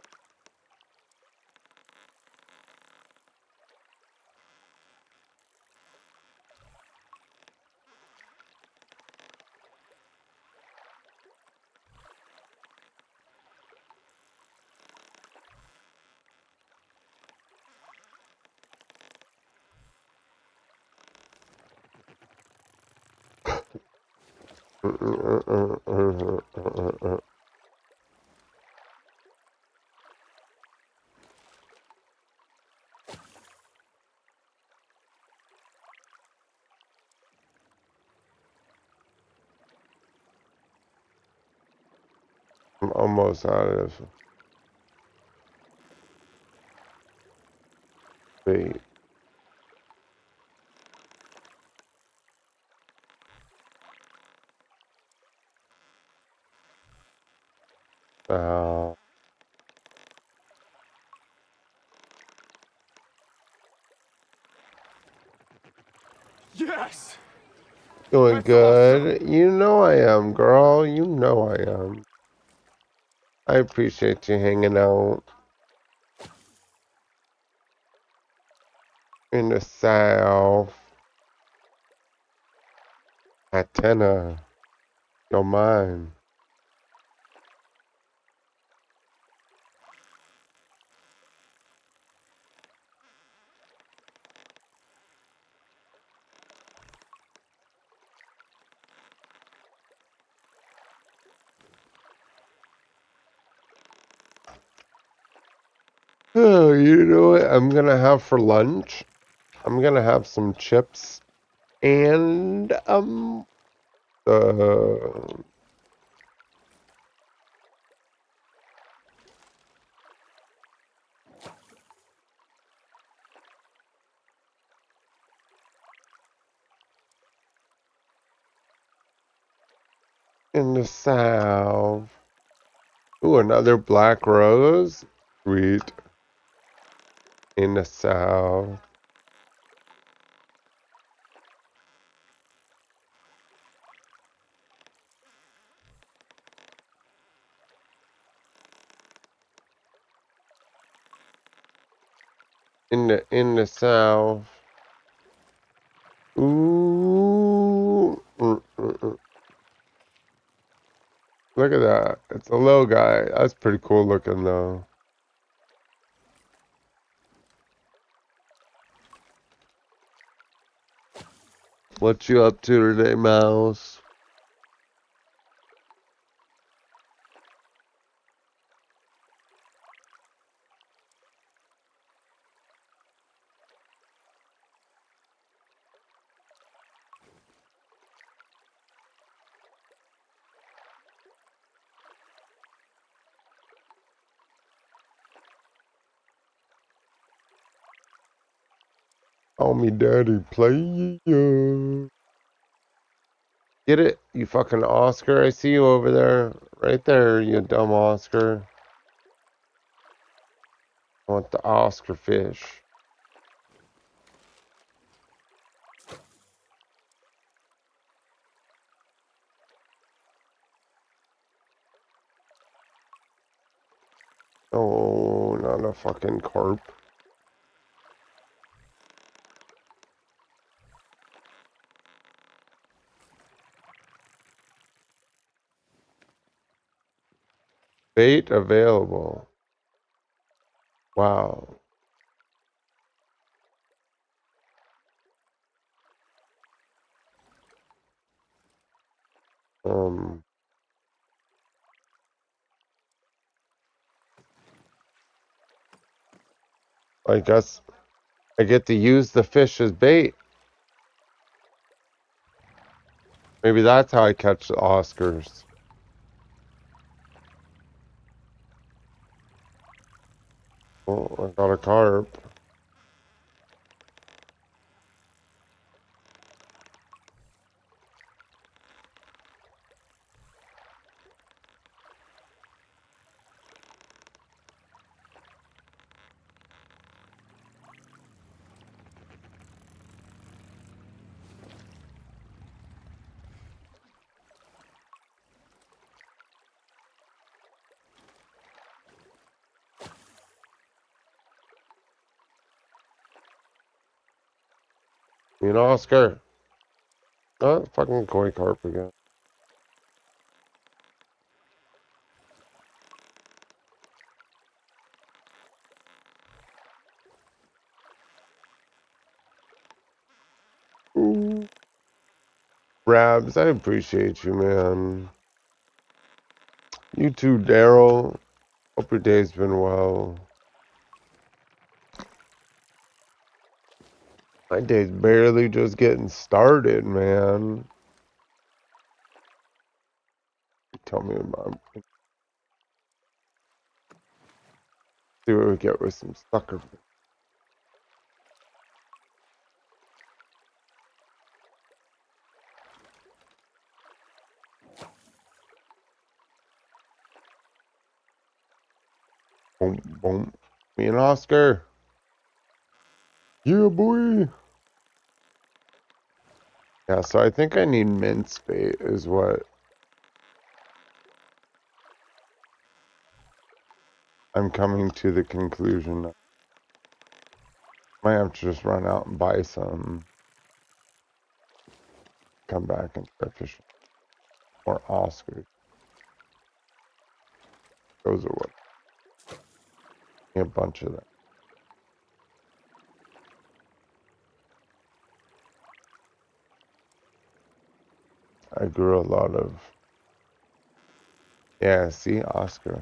I'm almost out of this. Wait. Uh, Yes! doing That's awesome! good. You know I am, girl. You know I am. I appreciate you hanging out in the south. Hatena. Don't mind. Oh, you know what I'm gonna have for lunch? I'm gonna have some chips and um uh in the south. Ooh, another black rose. Sweet. In the south. In the in the south. Ooh. Mm, mm, mm. Look at that. It's a little guy. That's pretty cool looking though. What you up to today, Mouse? Call me daddy player. Get it, you fucking Oscar? I see you over there. Right there, you dumb Oscar. I want the Oscar fish. Oh, not a fucking carp. Bait available. Wow. Um, I guess I get to use the fish as bait. Maybe that's how I catch the Oscars. Oh, I got a carp. Me and Oscar. Oh, fucking koi carp again. Ooh. Rabs, I appreciate you, man. You too, Daryl. Hope your day's been well. My day's barely just getting started, man. Tell me about it. See what we get with some sucker. Boom, boom. Me and Oscar. Yeah, boy. Yeah, so I think I need mince bait is what I'm coming to the conclusion. Might have to just run out and buy some. Come back and start fishing. More Oscars. Those are what? A bunch of them. I grew a lot of. Yeah, see, Oscar.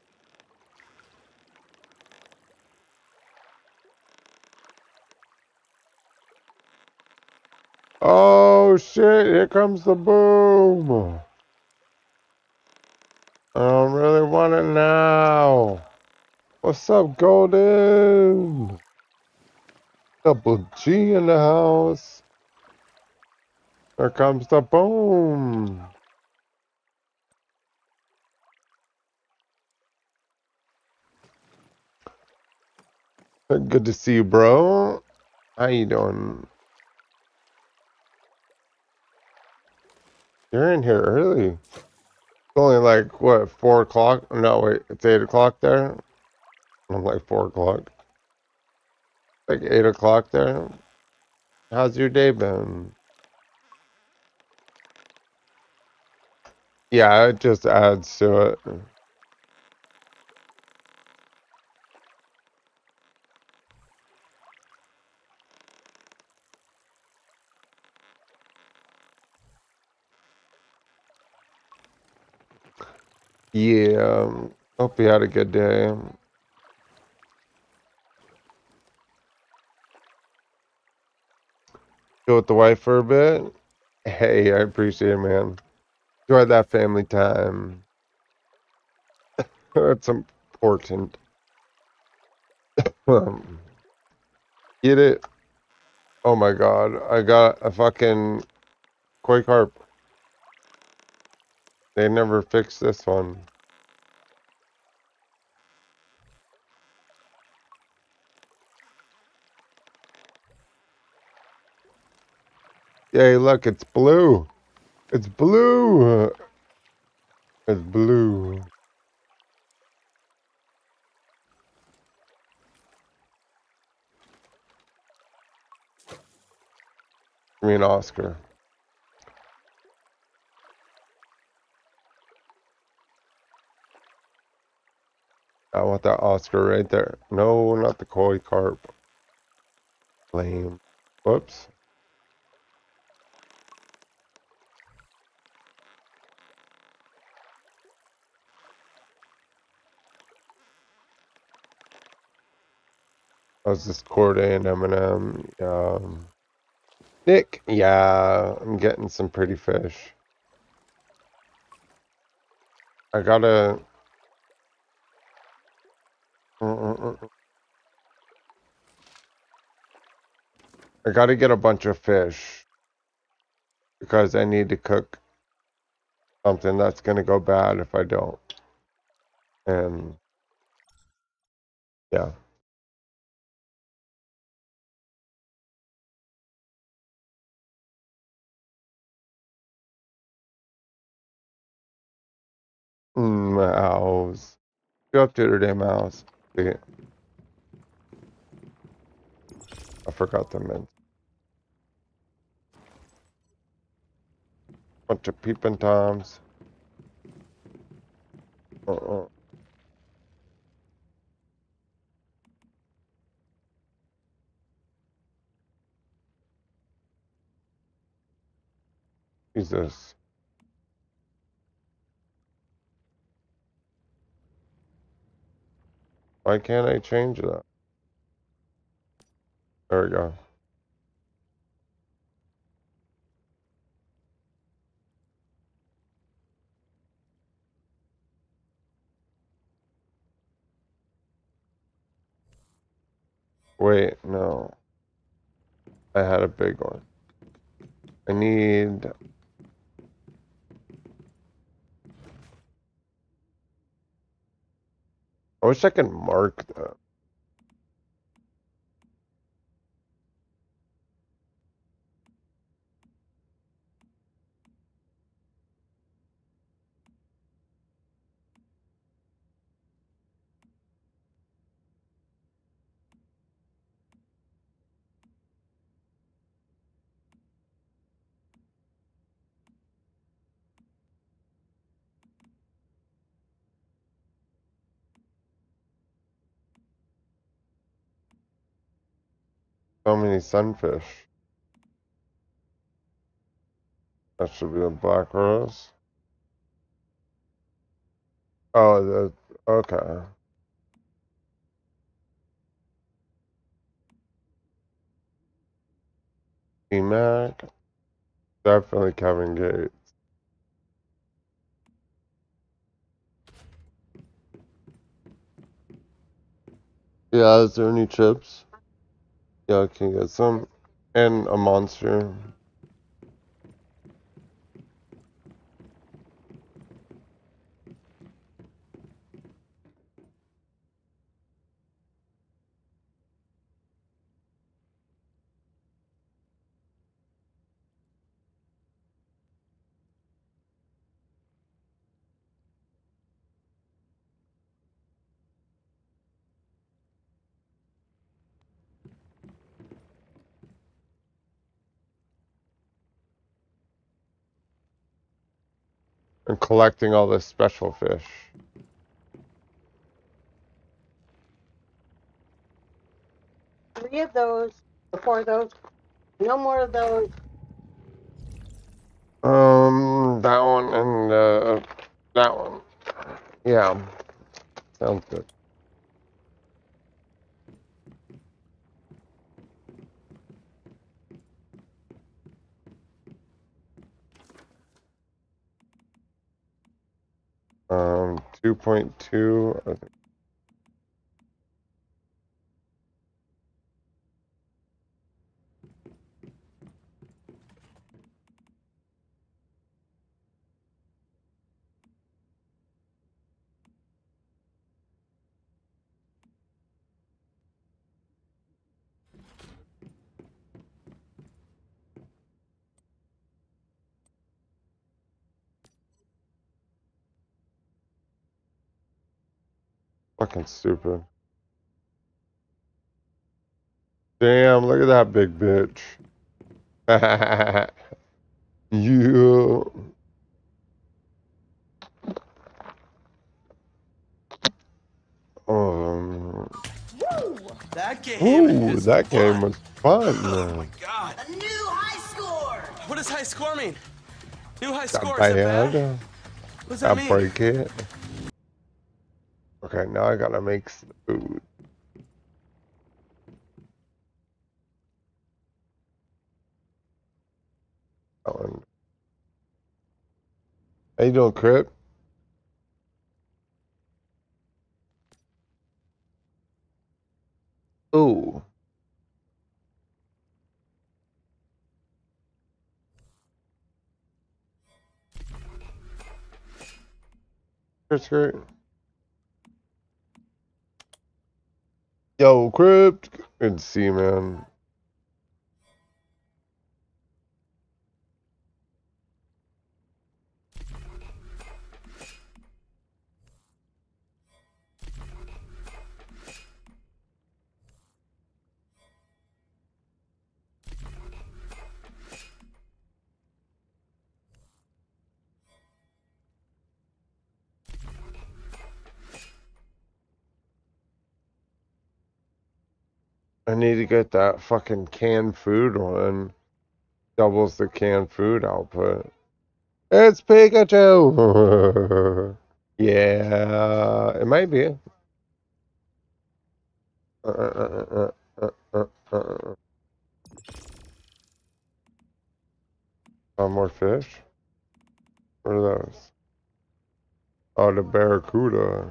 Oh shit, here comes the boom. I don't really want it now. What's up, Golden? Double G in the house. Here comes the boom. Good to see you, bro. How you doing? You're in here early. It's only like, what, four o'clock? No, wait, it's eight o'clock there? I'm like four o'clock. Like eight o'clock there? How's your day been? Yeah, it just adds to it. Yeah, um, hope you had a good day. Go with the wife for a bit. Hey, I appreciate it, man. Enjoy that family time. That's important. Um, get it? Oh my god, I got a fucking koi carp. They never fixed this one. Yay, look, it's blue. It's blue. It's blue. Me and Oscar. I want that Oscar right there. No, not the koi carp. Lame. Whoops. How's this Corday and Eminem? Um, Nick? Yeah, I'm getting some pretty fish. I gotta... I gotta get a bunch of fish. Because I need to cook something that's gonna go bad if I don't. And... yeah. Mm, mouse. Go up to today, mouse. See, I forgot the mint. Bunch of peeping toms. Uh-uh. Jesus. Why can't I change that? There we go. Wait, no. I had a big one. I need... I wish I could mark that. So many sunfish. That should be a black rose. Oh, the okay. T-Mac. Definitely Kevin Gates. Yeah, is there any chips? Yeah, I can get some. And a monster. And collecting all the special fish. Three of those, or four of those. No more of those. Um, that one and uh, that one. Yeah, sounds good. Um, two point two. I think. Fucking stupid. Damn, look at that big bitch. You. Um. That game Ooh, is that game fun. was fun. Oh my god. A new high score! What does high score mean? New high Got score, is that bad? bad. What does that Got mean? break it. Okay, now I gotta make some food. That one. How you doing, Crip? Ooh. That's great. Yo, Crypt. Good to see you, man. I need to get that fucking canned food one. Doubles the canned food output. It's Pikachu! Yeah, it might be. Uh, uh, uh, uh, uh, uh. Oh, more fish? What are those? Oh, the barracuda.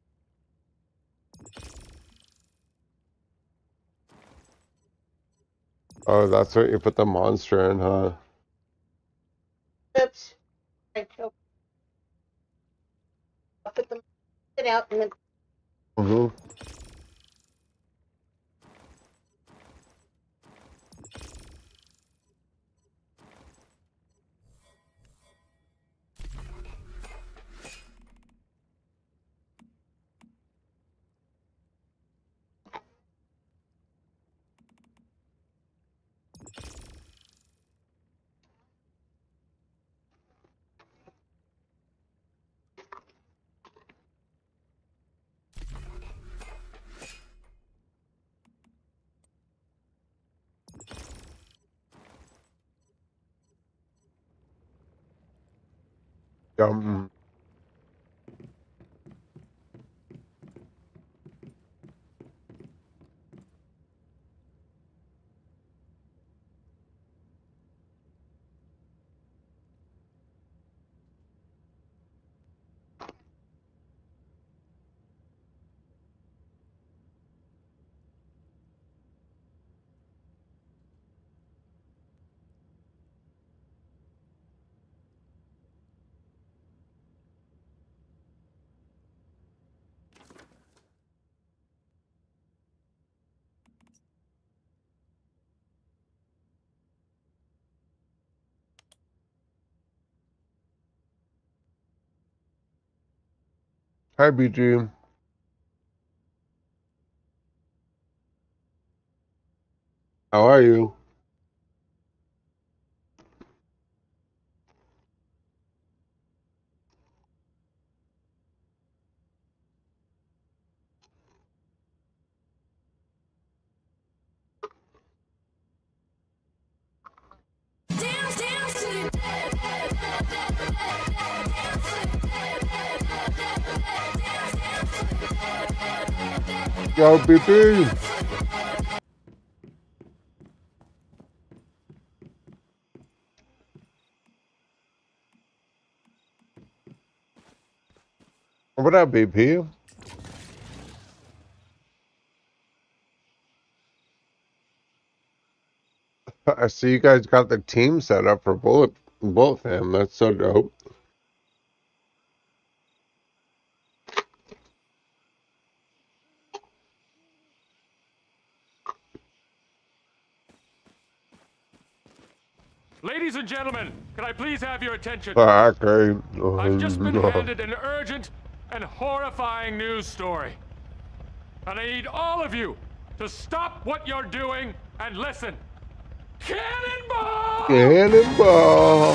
Oh, that's what you put the monster in, huh? Oops. I choked. I'll put them sit out and then Mm-hmm. Um, Hi, B G. How are you? Yo, B B. What up, B P? I see you guys got the team set up for Bullet Bullet Fam. That's so dope. Ladies and gentlemen, can I please have your attention? Okay. I've just been handed an urgent and horrifying news story. And I need all of you to stop what you're doing and listen. Cannonball! Cannonball!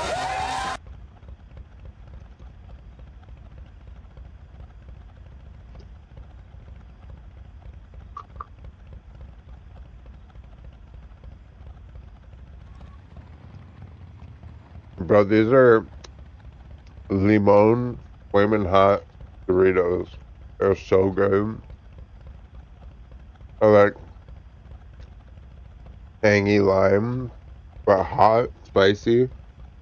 Bro, these are limon flaming hot Doritos. They're so good. I like tangy lime, but hot, spicy.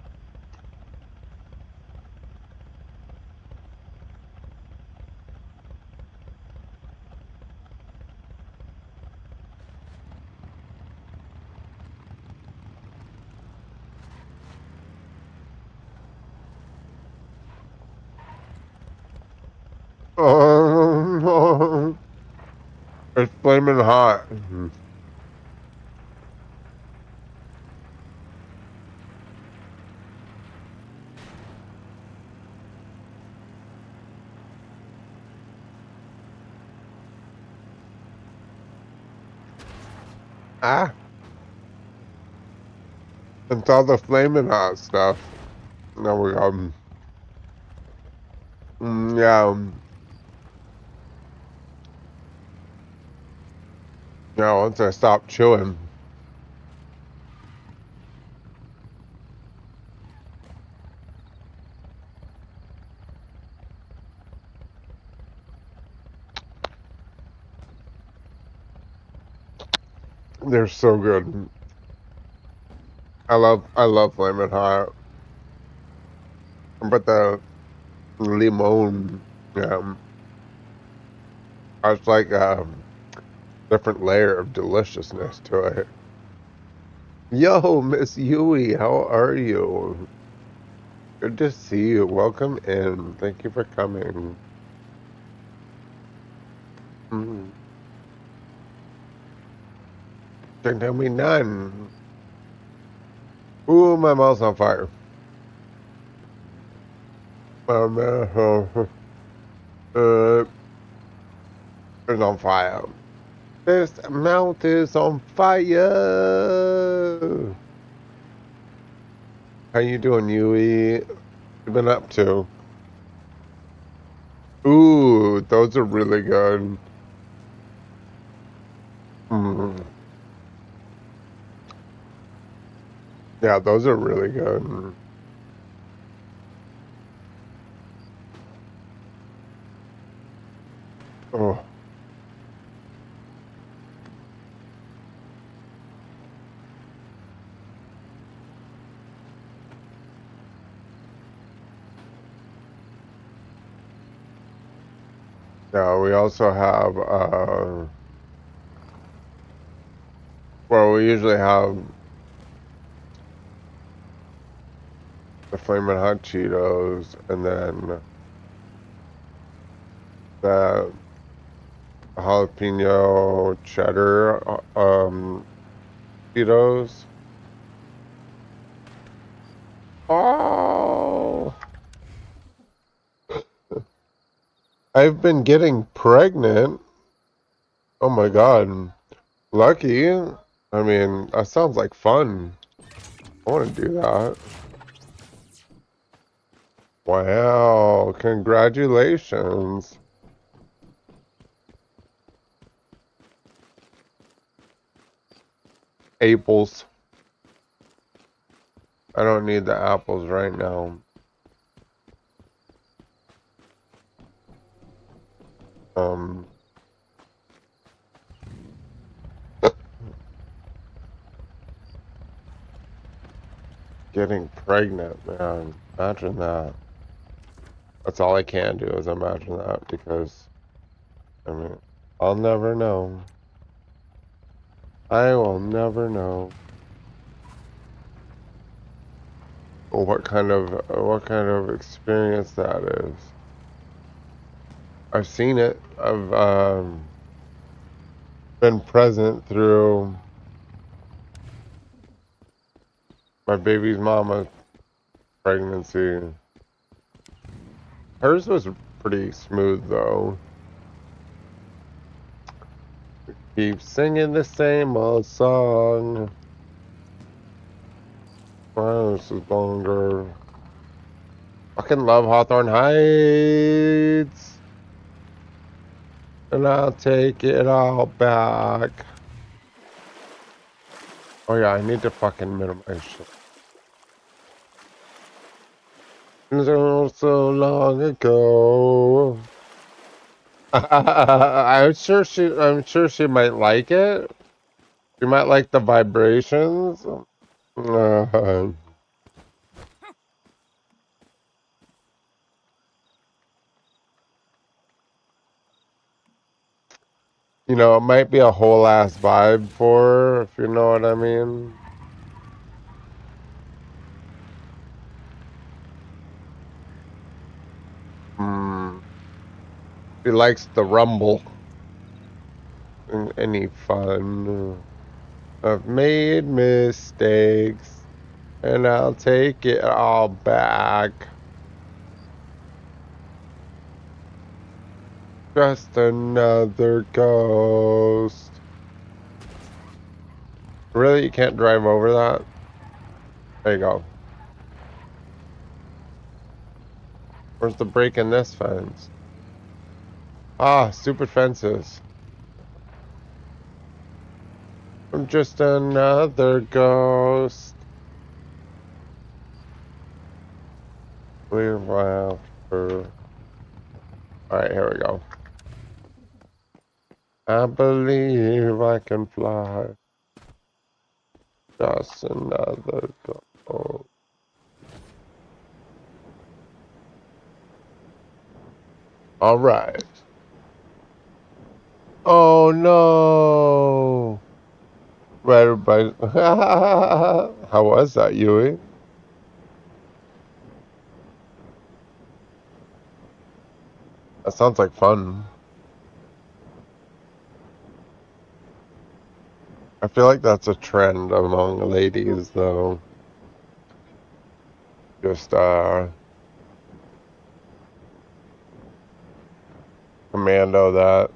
Oh, it's flaming hot. Ah. It's all the flaming hot stuff. There we go. Mm, yeah. Yeah, once I stop chewing. They're so good. I love I love flaming hot. But the limon, yeah, it's like a different layer of deliciousness to it. Yo, Miss Yui, how are you? Good to see you. Welcome in. Thank you for coming. Mm. Don't tell me none. Ooh, my mouth's on fire. My mouth uh, is on fire. This mouth is on fire. How you doing, Yui? What you been up to? Ooh, those are really good. Mm. Yeah, those are really good. Oh. Yeah, we also have, uh, well, we usually have the Flamin' Hot Cheetos, and then the jalapeno cheddar, um, Cheetos. Oh! I've been getting pregnant. Oh my god. Lucky. I mean, that sounds like fun. I want to do that. Wow. Congratulations. Apples. I don't need the apples right now. Um... Getting pregnant, man. Imagine that. That's all I can do is imagine that, because, I mean, I'll never know. I will never know. What kind of, what kind of experience that is. I've seen it. I've, um, been present through my baby's mama's pregnancy. Hers was pretty smooth, though. Keep singing the same old song. Wow, this is longer. Fucking love Hawthorne Heights. And I'll take it all back. Oh yeah, I need to fucking minimize shit. So, so long ago. I'm sure she. I'm sure she might like it. She might like the vibrations. Uh, you know, it might be a whole ass vibe for her, if you know what I mean. Hmm. She likes the rumble. Any fun? I've made mistakes, and I'll take it all back. Just another ghost. Really? You can't drive over that? There you go. Where's the break in this fence? Ah, stupid fences. I'm just another ghost. Leave after. Alright, here we go. I believe I can fly. Just another ghost. Alright. Oh no! Right, everybody. How was that, Yui? That sounds like fun. I feel like that's a trend among ladies, though. Just, uh... commando that.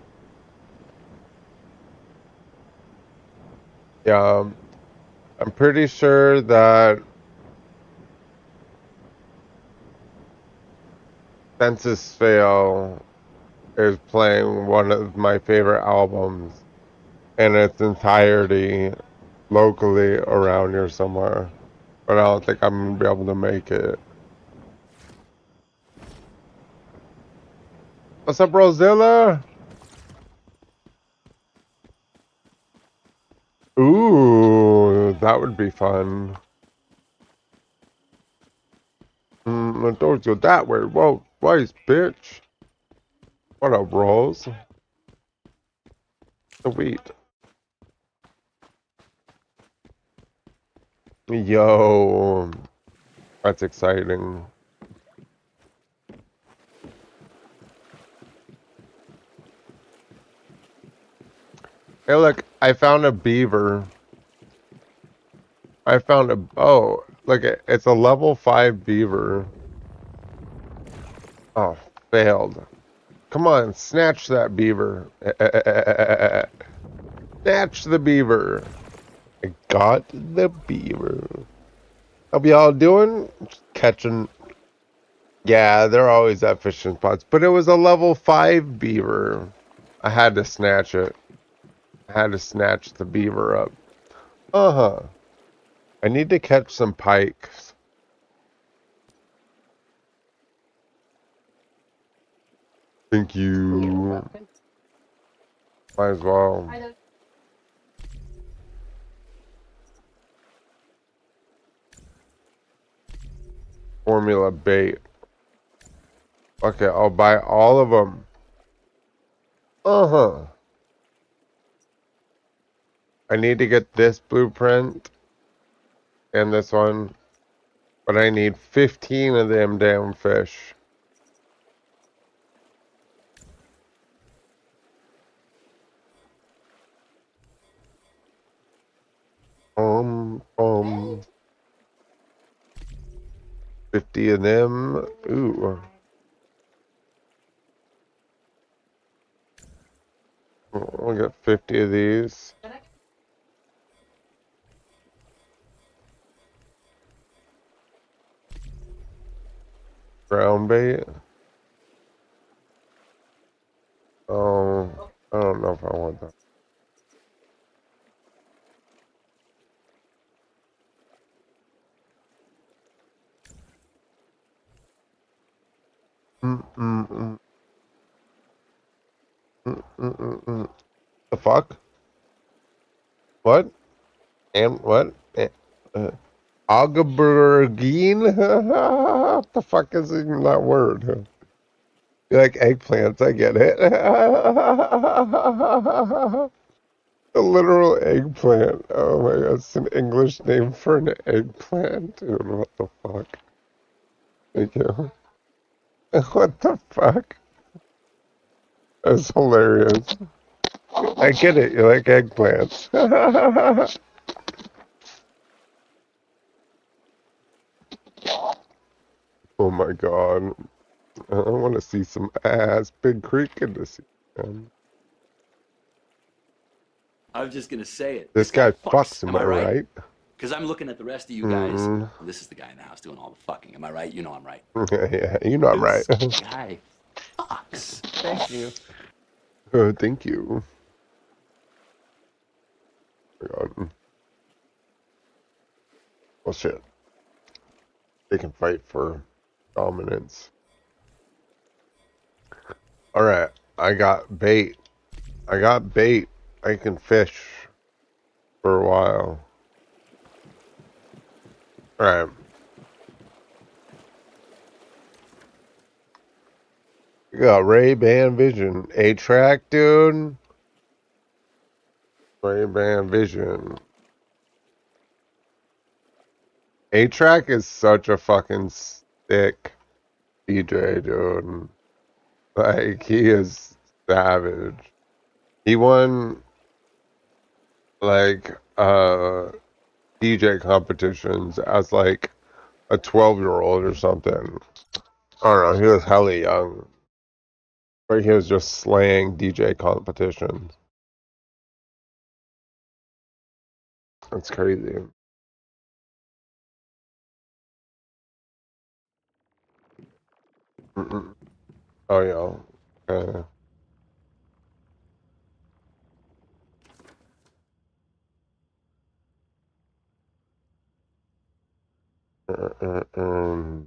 Yeah, um, I'm pretty sure that Census Fail is playing one of my favorite albums in its entirety locally around here somewhere. But I don't think I'm going to be able to make it. What's up, Rosilla? Ooh, that would be fun. Mm, the doors go that way. Whoa, twice, bitch. What up, Rolls? Sweet. Yo, that's exciting. Hey, look, I found a beaver. I found a, oh, look, it's a level five beaver. Oh, failed. Come on, snatch that beaver. Snatch the beaver. I got the beaver. How y'all doing? Just catching. Yeah, they're always at fishing spots. But it was a level five beaver. I had to snatch it. I had to snatch the beaver up. Uh-huh. I need to catch some pikes. Thank you. Might as well. Formula bait. Okay, I'll buy all of them. Uh-huh. I need to get this blueprint and this one, but I need fifteen of them damn fish. Um, um, fifty of them. Ooh. We'll get fifty of these. Ground bait. Oh, I don't know if I want that. Mm mm mm. Mm mm mm mm. The fuck? What? And what? Eh, Uh, Aubergine? What the fuck is even that word? You like eggplants, I get it. A literal eggplant. Oh my god, it's an English name for an eggplant. Dude, what the fuck? Thank you. What the fuck? That's hilarious. I get it, you like eggplants. Oh my god. I want to see some ass. Big Creek in to see them. I was just gonna say it. This, this guy, guy fucks, am I right? Because I'm looking at the rest of you guys. Mm. Well, this is the guy in the house doing all the fucking. Am I right? You know I'm right. Yeah, yeah, you know I'm right. This guy fucks. Thank you. Uh, thank you. Oh my god. Well, shit. They can fight for dominance. Alright, I got bait. I got bait. I can fish for a while. Alright. You got Ray-Ban Vision. A-Track, dude. Ray-Ban Vision. A-Track is such a fucking sick D J, dude. Like, he is savage. He won, like, uh, D J competitions as, like, a twelve-year-old or something. I don't know, he was hella young. But he was just slaying D J competitions. That's crazy. Mm-mm. Oh, yeah. Okay. Uh, uh, um.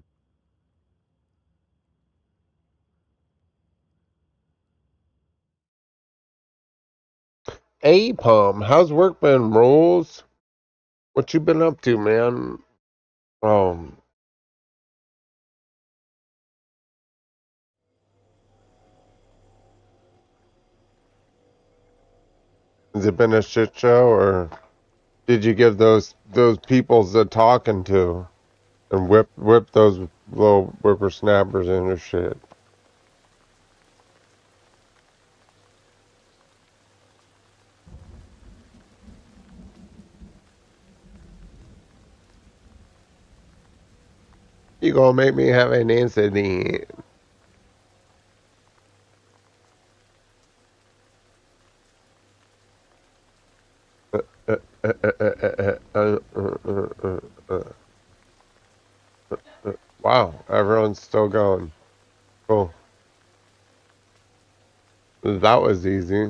A-Pum, how's work been, Rolls? What you been up to, man? Um, has it been a shit show, or did you give those those peoples the talking to and whip whip those little whippersnappers into shit? You gonna make me have an incident? Uh, uh, uh, uh, uh, uh, uh, uh, uh, uh. Wow, everyone's still going. Cool. That was easy.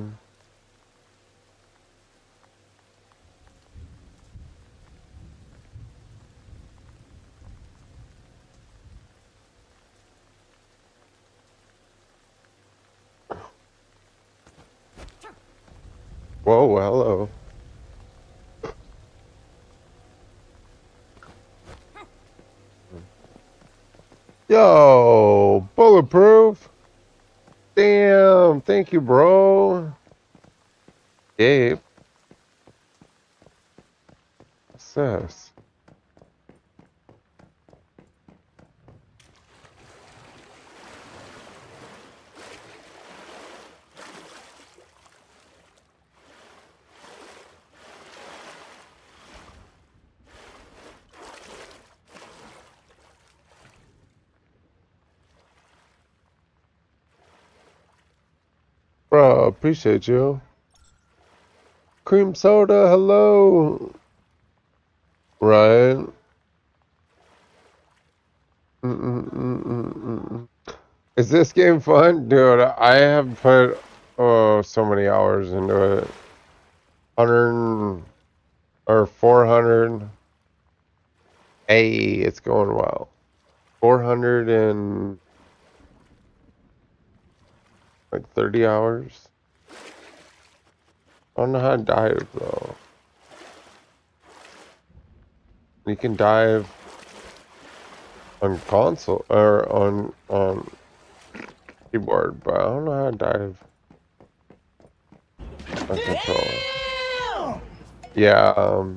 Whoa, hello. Yo, bulletproof. Damn, thank you, bro. Gabe. What's this? Bro, appreciate you. Cream soda, hello. Right. Mm-mm-mm-mm-mm. Is this game fun? Dude, I have put oh so many hours into it. Hundred or four hundred. Hey, it's going well. Four hundred and like thirty hours. I don't know how to dive though. You can dive on console or on on keyboard, but I don't know how to dive on control. Yeah, um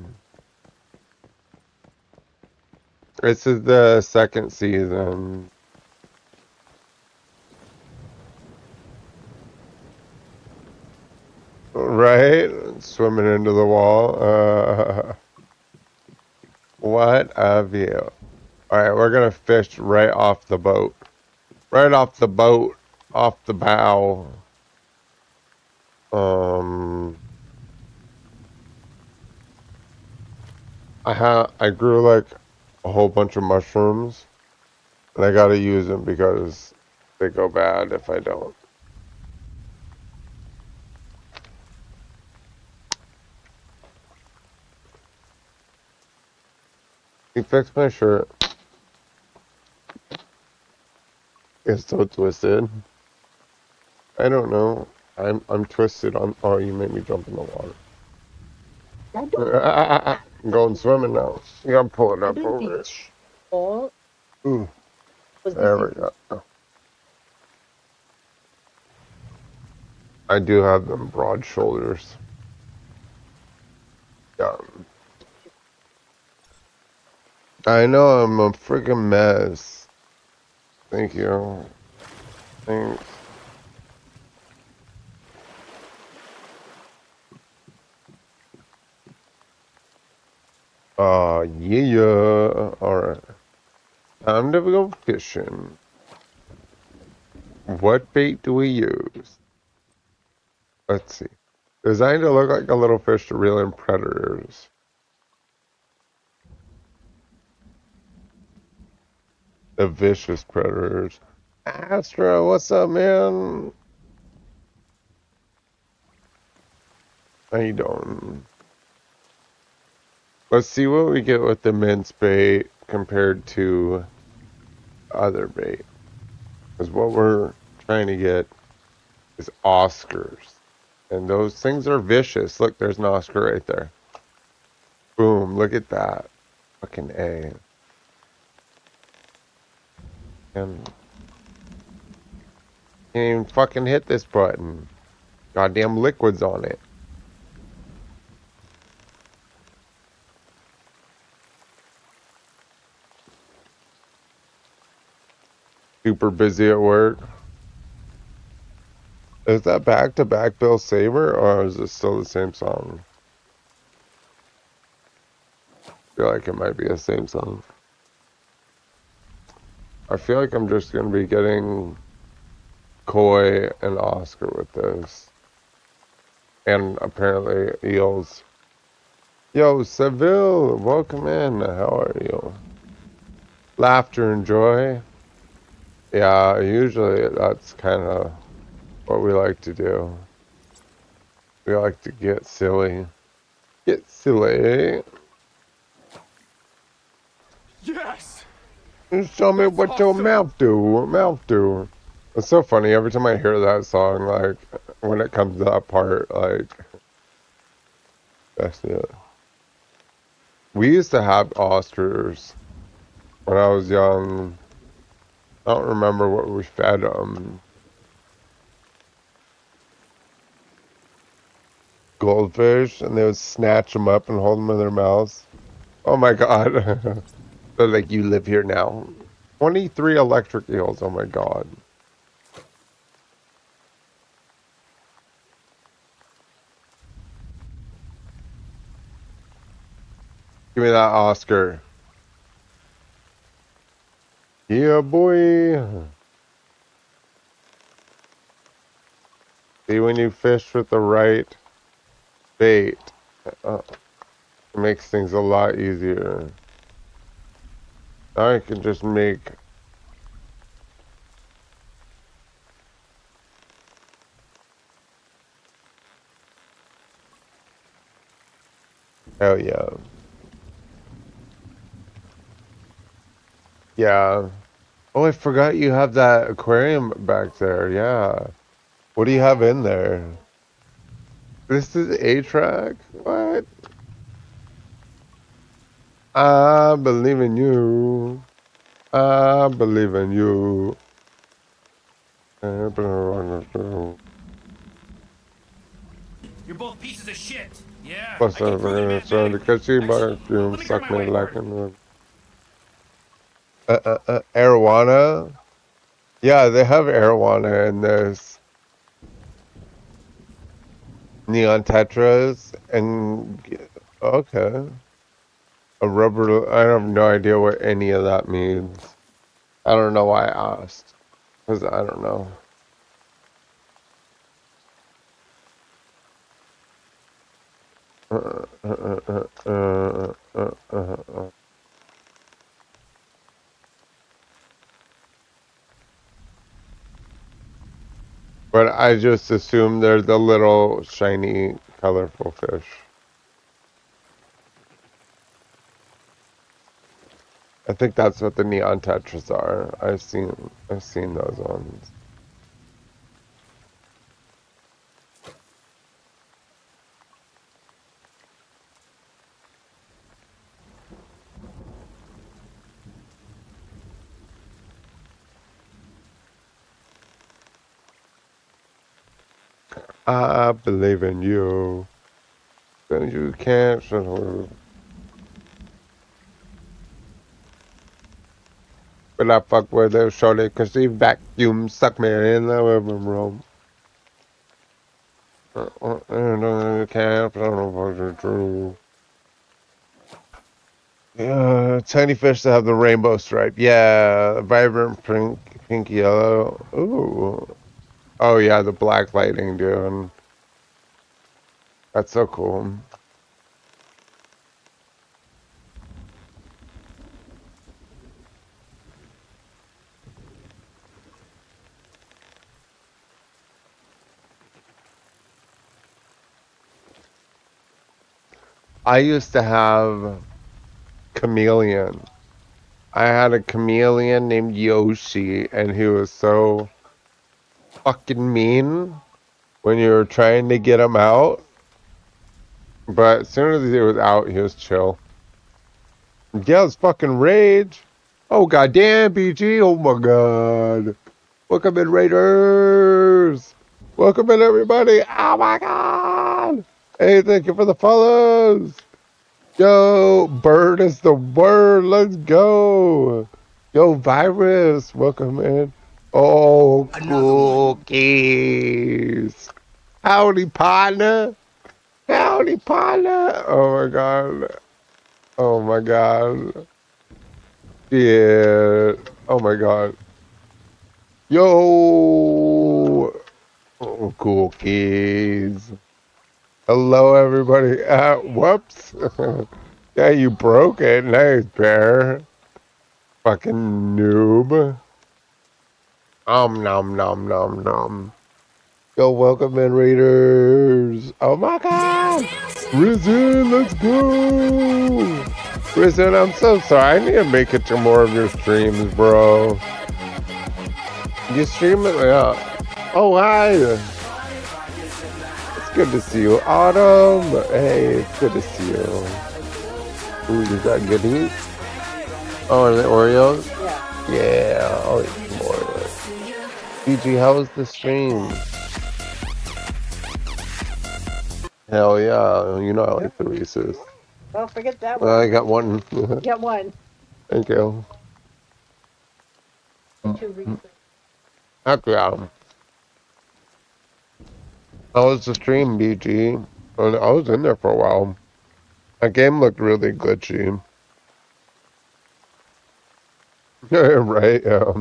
this is the second season. Right? Swimming into the wall. Uh, what a view. Alright, we're gonna fish right off the boat. Right off the boat. Off the bow. Um... I ha I grew like a whole bunch of mushrooms. And I gotta use them because they go bad if I don't. You fixed my shirt. It's so twisted. I don't know. I'm I'm twisted on. Oh, you made me jump in the water. I'm going swimming now. You gotta pull it up over it. Oh. Ooh. There we go. I do have them broad shoulders. Yeah. I know I'm a freaking mess. Thank you. Thanks. Uh, yeah. Alright. Time to go fishing. What bait do we use? Let's see. Designed to look like a little fish to reel in predators. The vicious predators. Astra, what's up, man? How you doing? Let's see what we get with the mince bait compared to other bait. Because what we're trying to get is Oscars. And those things are vicious. Look, there's an Oscar right there. Boom, look at that. Fucking A. And can't even fucking hit this button. Goddamn liquids on it. Super busy at work. Is that back to back Bill Saber, or is it still the same song? I feel like it might be the same song. I feel like I'm just gonna be getting Koi and Oscar with this. And apparently Eels. Yo, Seville, welcome in. How are you? Laughter and joy. Yeah, usually that's kind of what we like to do. We like to get silly. Get silly. Yes! Just tell me what That's your awesome. mouth do. What mouth do. It's so funny. Every time I hear that song, like, when it comes to that part, like, that's it. We used to have oysters when I was young. I don't remember what we fed them. Goldfish, and they would snatch them up and hold them in their mouths. Oh my god. They're like, you live here now. twenty-three electric eels, oh my god. Give me that Oscar. Yeah, boy. See, when you fish with the right bait, uh, it makes things a lot easier. Now I can just make hell yeah. Yeah. Oh, I forgot you have that aquarium back there. Yeah. What do you have in there? This is A-Track? What? I believe in you. I believe in you. You're both pieces of shit. Yeah. What's I can up, prove it, man? man. So the cushy Actually, but you let me suck grab my me like whiteboard. a uh, uh, uh, arowana. Yeah, they have arowana in this. Neon Tetras and okay. A rubber. I have no idea what any of that means. I don't know why I asked, because I don't know. Uh, uh, uh, uh, uh, uh, uh. But I just assume they're the little shiny, colorful fish. I think that's what the neon tetras are. I've seen, I've seen those ones. I believe in you. Then you can't. But I fuck with them shorty cause she vacuum suck me in the living room. Uh, uh, uh, can't, I don't know what to do. Yeah, tiny fish that have the rainbow stripe. Yeah, vibrant pink, pink yellow. Ooh. Oh yeah, the black lighting, dude. That's so cool. I used to have chameleon. I had a chameleon named Yoshi, and he was so fucking mean. when you were trying to get him out. But as soon as he was out, he was chill. Yeah, it's fucking rage. Oh, goddamn, B G. Oh, my God. Welcome in, Raiders. Welcome in, everybody. Oh, my God. Hey, thank you for the follows. Yo, bird is the word. Let's go. Yo, Virus. Welcome in. Oh, cookies. Howdy, partner. Howdy, partner. Oh, my God. Oh, my God. Yeah. Oh, my God. Yo. Oh, cookies. Hello, everybody. Uh, whoops. Yeah, you broke it. Nice, bear. Fucking noob. Um, nom, nom, nom, nom. Yo, welcome in, Raiders. Oh, my God. Risen, let's go. Risen, I'm so sorry. I need to make it to more of your streams, bro. You stream it? Yeah. Oh, hi. It's good to see you. Autumn. Hey, it's good to see you. Ooh, you got goodies? Oh, are they Oreos? Yeah. Yeah, I'll eat some Oreos. D G, how was the stream? Hell yeah. You know I like the Reese's. Don't forget that one. Uh, I got one. Get one. Thank you. Two Reese's. Heck yeah. How was the stream, B G? I was in there for a while. That game looked really glitchy. Right, yeah.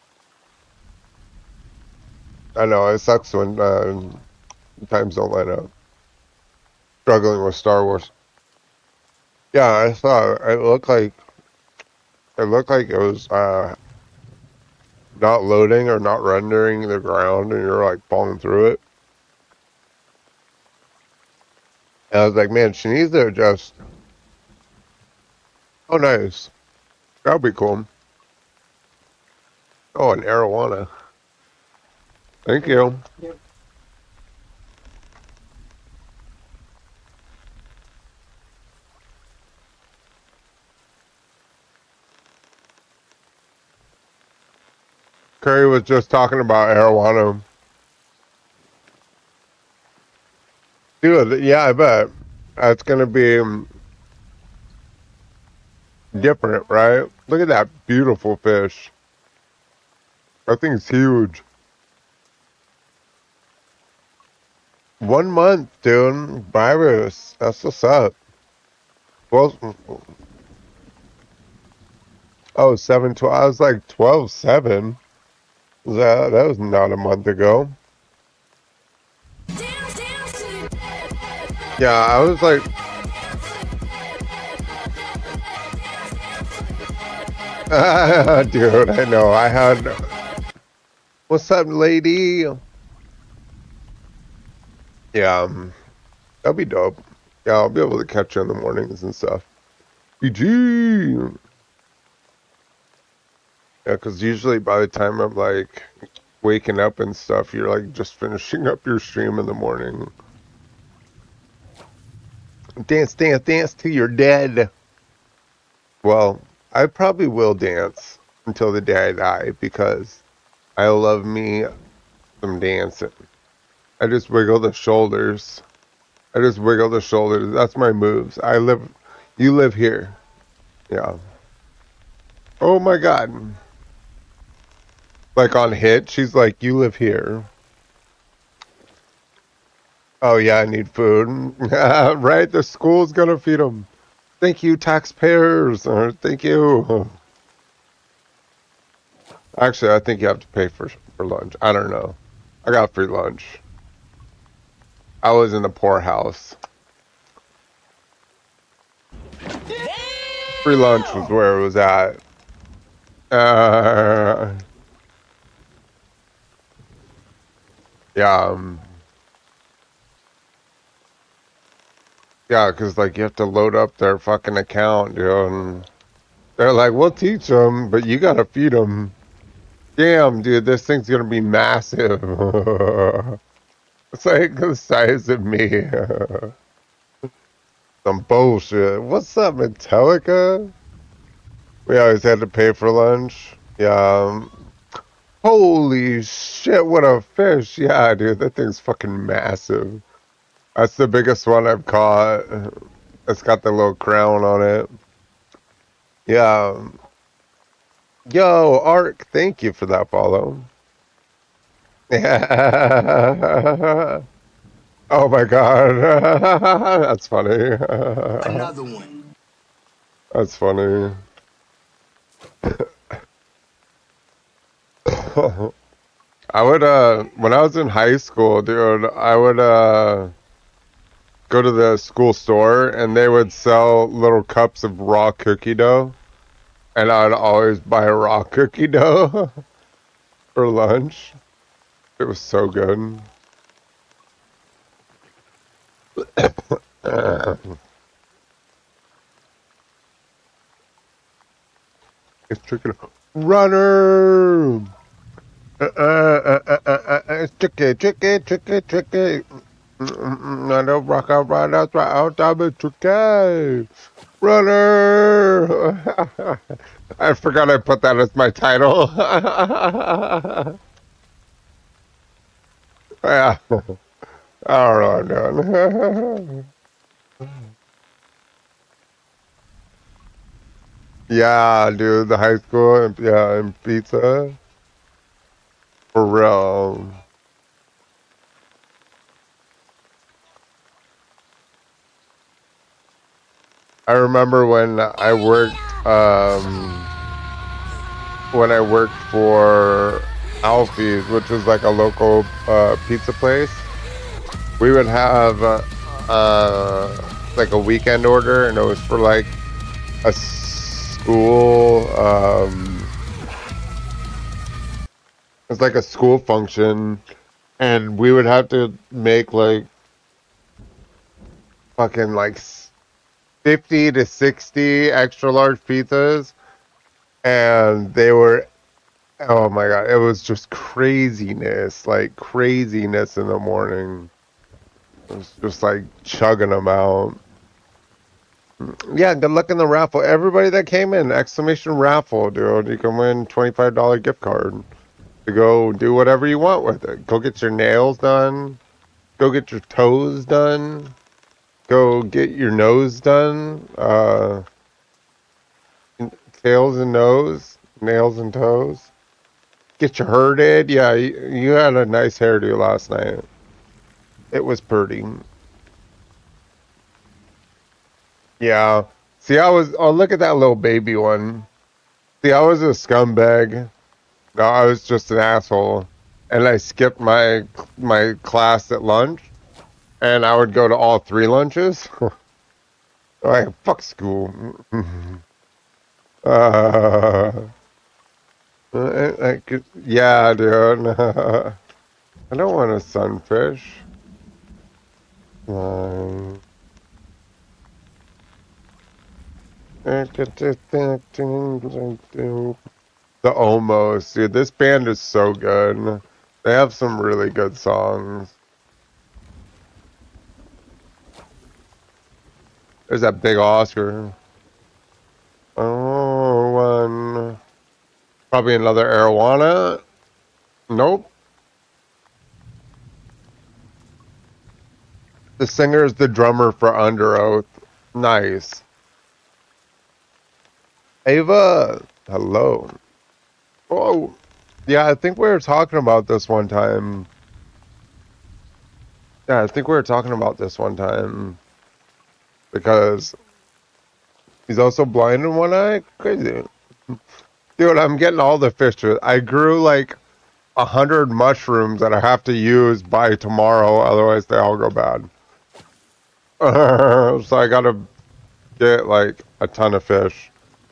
I know, it sucks when uh, times don't line up. Struggling with Star Wars. Yeah, I saw it. It looked like it looked like it was uh, not loading or not rendering the ground, and you're like falling through it. And I was like, man, she needs to adjust. Oh, nice. That'll be cool. Oh, an arowana. Thank you. Yep. Curry was just talking about arowana. Dude, yeah, I bet. That's gonna be um, different, right? Look at that beautiful fish. That thing's huge. One month, dude. Virus. That's what's up. Well, oh, seven twelve. I was like twelve seven. That that was not a month ago. Yeah, I was like, dude, I know. I had. What's up, lady? Yeah, um, that'll be dope. Yeah, I'll be able to catch you in the mornings and stuff. G G. Yeah, because usually by the time I'm like waking up and stuff, you're like just finishing up your stream in the morning. Dance, dance, dance till you're dead. Well, I probably will dance until the day I die because I love me some dancing. I just wiggle the shoulders. I just wiggle the shoulders. That's my moves. I live, you live here. Yeah. Oh my God. Like on Hit, she's like, you live here. Oh yeah, I need food. Right, the school's gonna feed them. Thank you, taxpayers. Uh, thank you. Actually, I think you have to pay for for lunch. I don't know. I got free lunch. I was in the poorhouse. Free lunch was where it was at. Uh, yeah. Um, yeah, because, like, you have to load up their fucking account, dude. And they're like, we'll teach them, but you gotta feed them. Damn, dude, this thing's gonna be massive. It's like the size of me. Some bullshit. What's up, Metallica? We always had to pay for lunch. Yeah. Um, holy shit, what a fish. Yeah, dude, that thing's fucking massive. That's the biggest one I've caught. It's got the little crown on it. Yeah. Yo, Ark, thank you for that follow. Yeah. Oh my god. That's funny. Another one. That's funny. I would, uh, when I was in high school, dude, I would, uh, go to the school store and they would sell little cups of raw cookie dough. And I'd always buy raw cookie dough for lunch. It was so good. It's tricky. Runner! Uh, uh, uh, uh, uh, uh, it's tricky, tricky, tricky, tricky. I don't rock out right out, right out, I'm tricky. Runner! I forgot I put that as my title. Yeah. I don't know what I'm doing. Yeah, dude, the high school, and, yeah, and pizza. For real. I remember when I worked, um, when I worked for Alfie's, which was like a local uh, pizza place. We would have uh, uh, like a weekend order, and it was for like a school. Um, it's like a school function, and we would have to make like fucking like fifty to sixty extra large pizzas, and they were, oh my god, it was just craziness, like craziness in the morning. It was just like chugging them out. Yeah, good luck in the raffle. Everybody that came in, exclamation raffle, dude. You can win twenty-five dollar gift card to go do whatever you want with it. Go get your nails done. Go get your toes done. Go get your nose done. Uh, tails and nose. Nails and toes. Get your hair did. Yeah, you, you had a nice hairdo last night. It was pretty. Yeah. See, I was... Oh, look at that little baby one. See, I was a scumbag. No, I was just an asshole. And I skipped my my class at lunch. And I would go to all three lunches. Like, fuck school. uh, I, I could, yeah, dude. I don't want a sunfish. Um, the Almost, dude. This band is so good. They have some really good songs. There's that big Oscar. Oh, one. Probably another arowana. Nope. The singer is the drummer for Under Oath. Nice. Ava, hello. Oh, yeah, I think we were talking about this one time. Yeah, I think we were talking about this one time. Because he's also blind in one eye? Crazy. Dude, I'm getting all the fish to it. I grew like a hundred mushrooms that I have to use by tomorrow, otherwise they all go bad. So I gotta get like a ton of fish.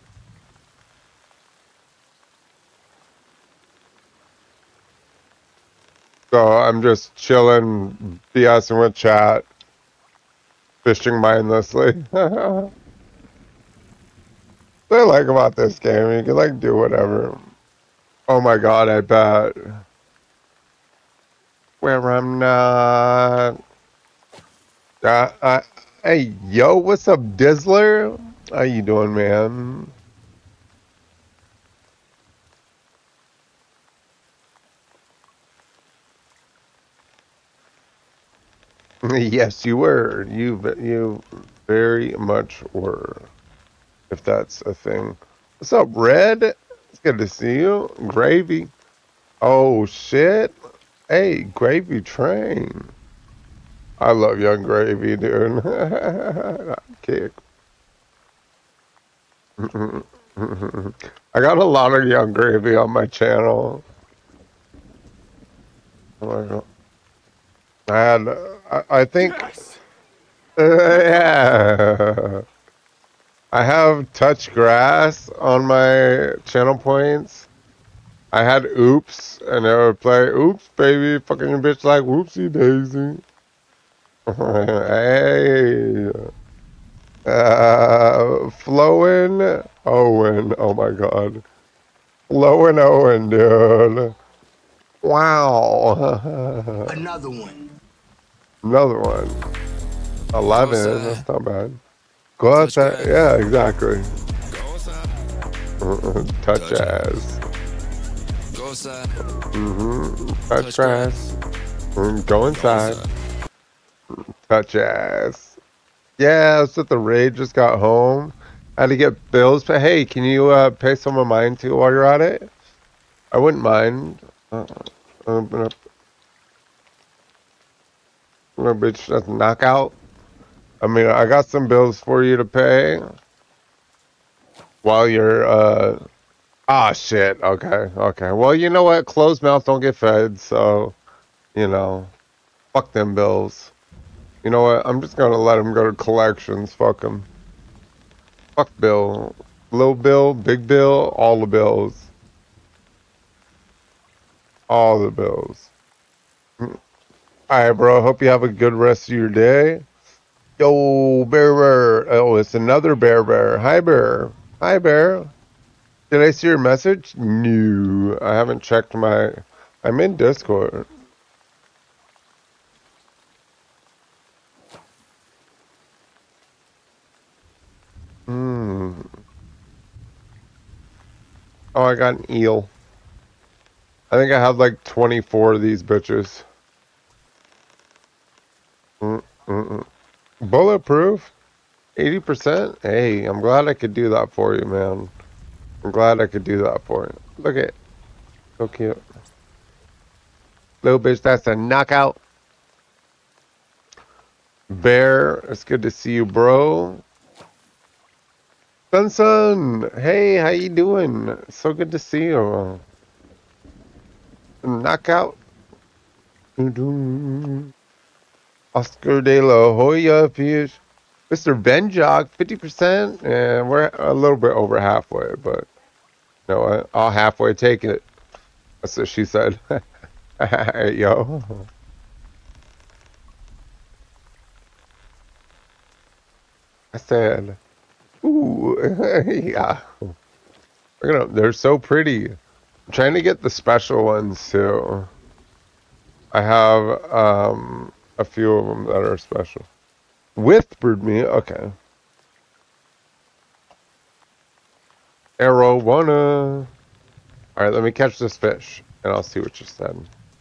So I'm just chilling, BSing with chat, fishing mindlessly. What I like about this game, you can like do whatever. Oh my god, I bet. where I'm not. Uh, uh, hey, yo, what's up, Dizzler? How you doing, man? Yes, you were. You you very much were. If that's a thing. What's up, Red? It's good to see you. Gravy. Oh shit. Hey, Gravy Train. I love Young Gravy, dude. Kick. I got a lot of Young Gravy on my channel. I had, I, I think, Yes. uh, yeah. I have Touch Grass on my channel points. I had Oops, and I would play Oops, baby, fucking bitch like Whoopsie Daisy. Hey. Uh, Flowin' Owen. Oh my god. Flowin' Owen, dude. Wow. Another one. Another one. eleven. outside. That's not bad. Go outside. Yeah, exactly. Go outside. Touch Touch ass. Go outside. Mm-hmm. Touch Touch grass. Mm, Go inside. outside. Touch ass. Yeah, I was at the raid, just got home. Had to get bills, but hey, can you uh, pay some of mine too while you're at it? I wouldn't mind. Uh, open up. Little bitch, that's a knockout. I mean, I got some bills for you to pay while you're, uh, ah, shit. Okay, okay. Well, you know what? Closed mouth don't get fed, so, you know, fuck them bills. You know what? I'm just gonna let him go to collections. Fuck him. Fuck Bill. Little Bill, Big Bill, all the bills. All the bills. Alright, bro. Hope you have a good rest of your day. Yo, Bear Bear. Oh, it's another Bear Bear. Hi, Bear. Hi, Bear. Did I see your message? No. I haven't checked my... I'm in Discord. Hmm. Oh, I got an eel. I think I have like twenty-four of these bitches. Mm -mm -mm. Bulletproof? eighty percent? Hey, I'm glad I could do that for you, man. I'm glad I could do that for you. Look at it. So cute. Little bitch, that's a knockout. Bear, it's good to see you, bro. Sun Sun, hey, how you doing? So good to see you. Knockout. Oscar de la Hoya, Fish. Mister Venjog, fifty percent. And we're a little bit over halfway, but you know what? I'll halfway take it. That's what she said. Yo. I said, ooh, yeah. Look at them. They're so pretty. I'm trying to get the special ones too. I have um, a few of them that are special. With bird meat, okay. Arowana. All right, let me catch this fish, and I'll see what you said.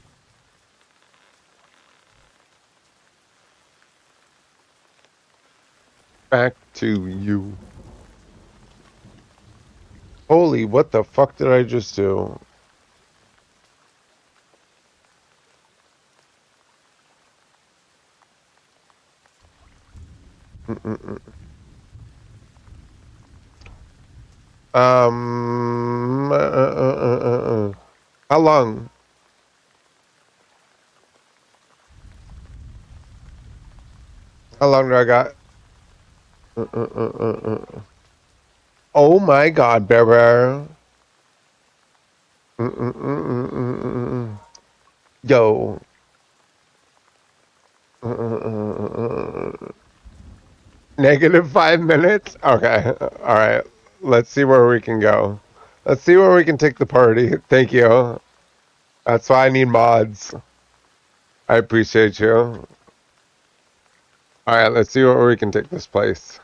Back to you. Holy, what the fuck did I just do? Mm-mm-mm. Um, uh, uh, uh, uh, uh. How long? How long do I got? Uh, uh, uh, uh, uh. Oh my God, Bear Bear. Mm -mm -mm -mm -mm -mm. Yo. Uh, uh, uh, uh. Negative five minutes? Okay. All right. Let's see where we can go. Let's see where we can take the party. Thank you. That's why I need mods. I appreciate you. All right, let's see where we can take this place.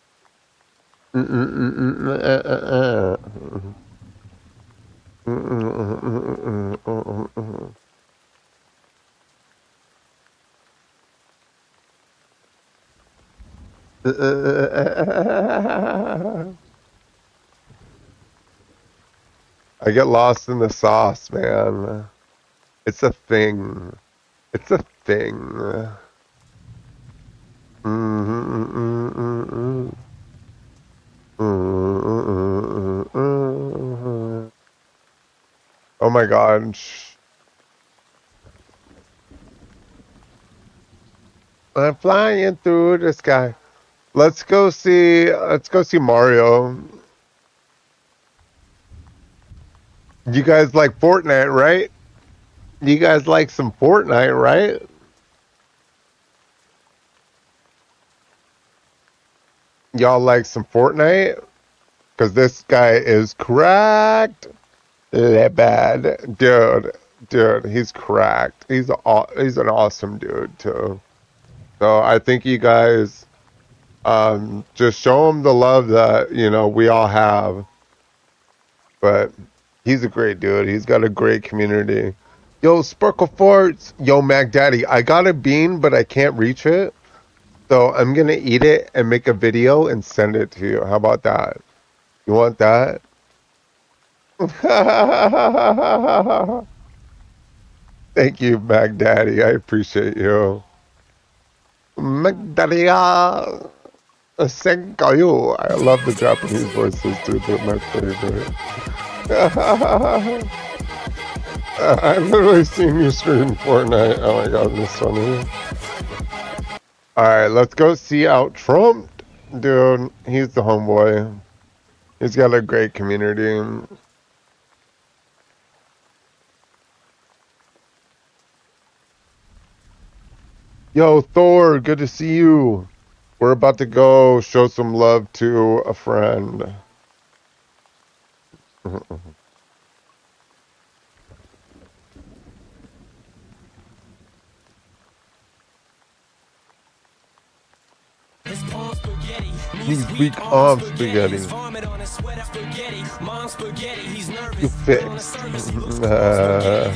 I get lost in the sauce, man. It's a thing. It's a thing. Mm-hmm. Mm-hmm. Oh my God. I'm flying through the sky. Let's go see, let's go see Mario. You guys like Fortnite, right? You guys like some Fortnite, right? Y'all like some Fortnite? Because this guy is cracked. That bad. Dude, dude, he's cracked. He's a, he's an awesome dude, too. So I think you guys um, just show him the love that, you know, we all have. But he's a great dude. He's got a great community. Yo, Sparkle Forts. Yo, Mac Daddy. I got a bean, but I can't reach it. So I'm going to eat it and make a video and send it to you. How about that? You want that? Thank you, Mac Daddy. I appreciate you. Mac Daddy. Thank you. I love the Japanese voices too. They're my favorite. I've literally seen you stream Fortnite. Oh my God, that's funny. Alright, let's go see out Trump. Dude, he's the homeboy. He's got a great community. Yo, Thor, good to see you. We're about to go show some love to a friend. He's weak arm spaghetti. You fixed. Uh,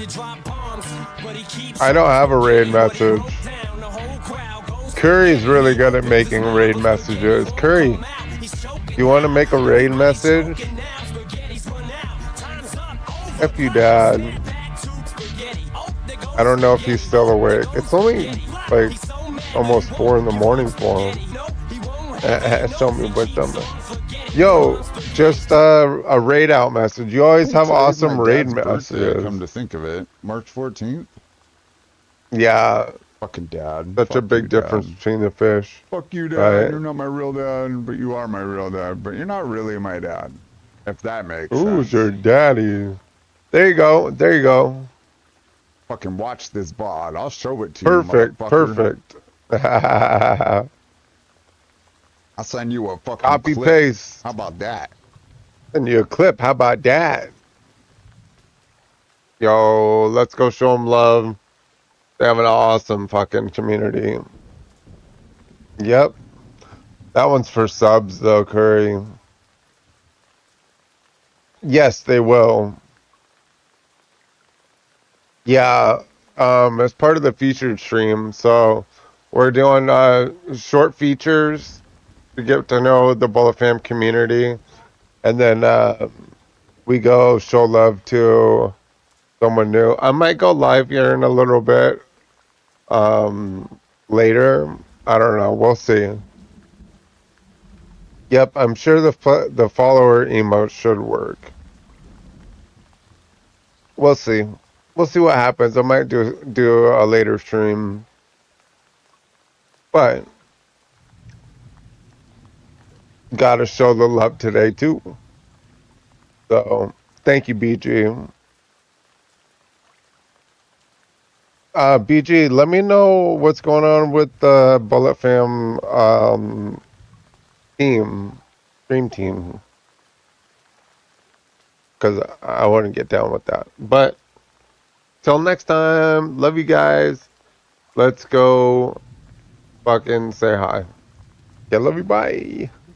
I don't have a raid message. Curry's really good at making raid messages. Curry, you want to make a raid message? F you, Dad. I don't know if he's still awake. It's only like almost four in the morning for him. Show me with them. Yo, just uh, a raid out message. You always have awesome raid messages. Come to think of it, March fourteenth. Yeah. Fucking dad. Such Fuck a big you, difference dad. between the fish. Fuck you, dad. Right? You're not my real dad, but you are my real dad. But you're not really my dad. If that makes Who's sense. your daddy? There you go. There you go. Fucking watch this B O D. I'll show it to Perfect. you, motherfucker. Perfect. I'll send you a fucking Copy clip. paste. How about that? Send you a clip. How about that? Yo, let's go show them love. They have an awesome fucking community. Yep. That one's for subs though, Curry. Yes, they will. Yeah. Um, as part of the featured stream, so we're doing uh short features to get to know the Bullet Fam community, and then uh, we go show love to someone new. I might go live here in a little bit um, later. I don't know. We'll see. Yep, I'm sure the the follower emote should work. We'll see. We'll see what happens. I might do do a later stream, but gotta show the love today too. So thank you, B G. Uh, B G, let me know what's going on with the Bullet Fam um, team, stream team, because I want to get down with that. But till next time, love you guys. let's go fucking say hi. Yeah, love you, bye.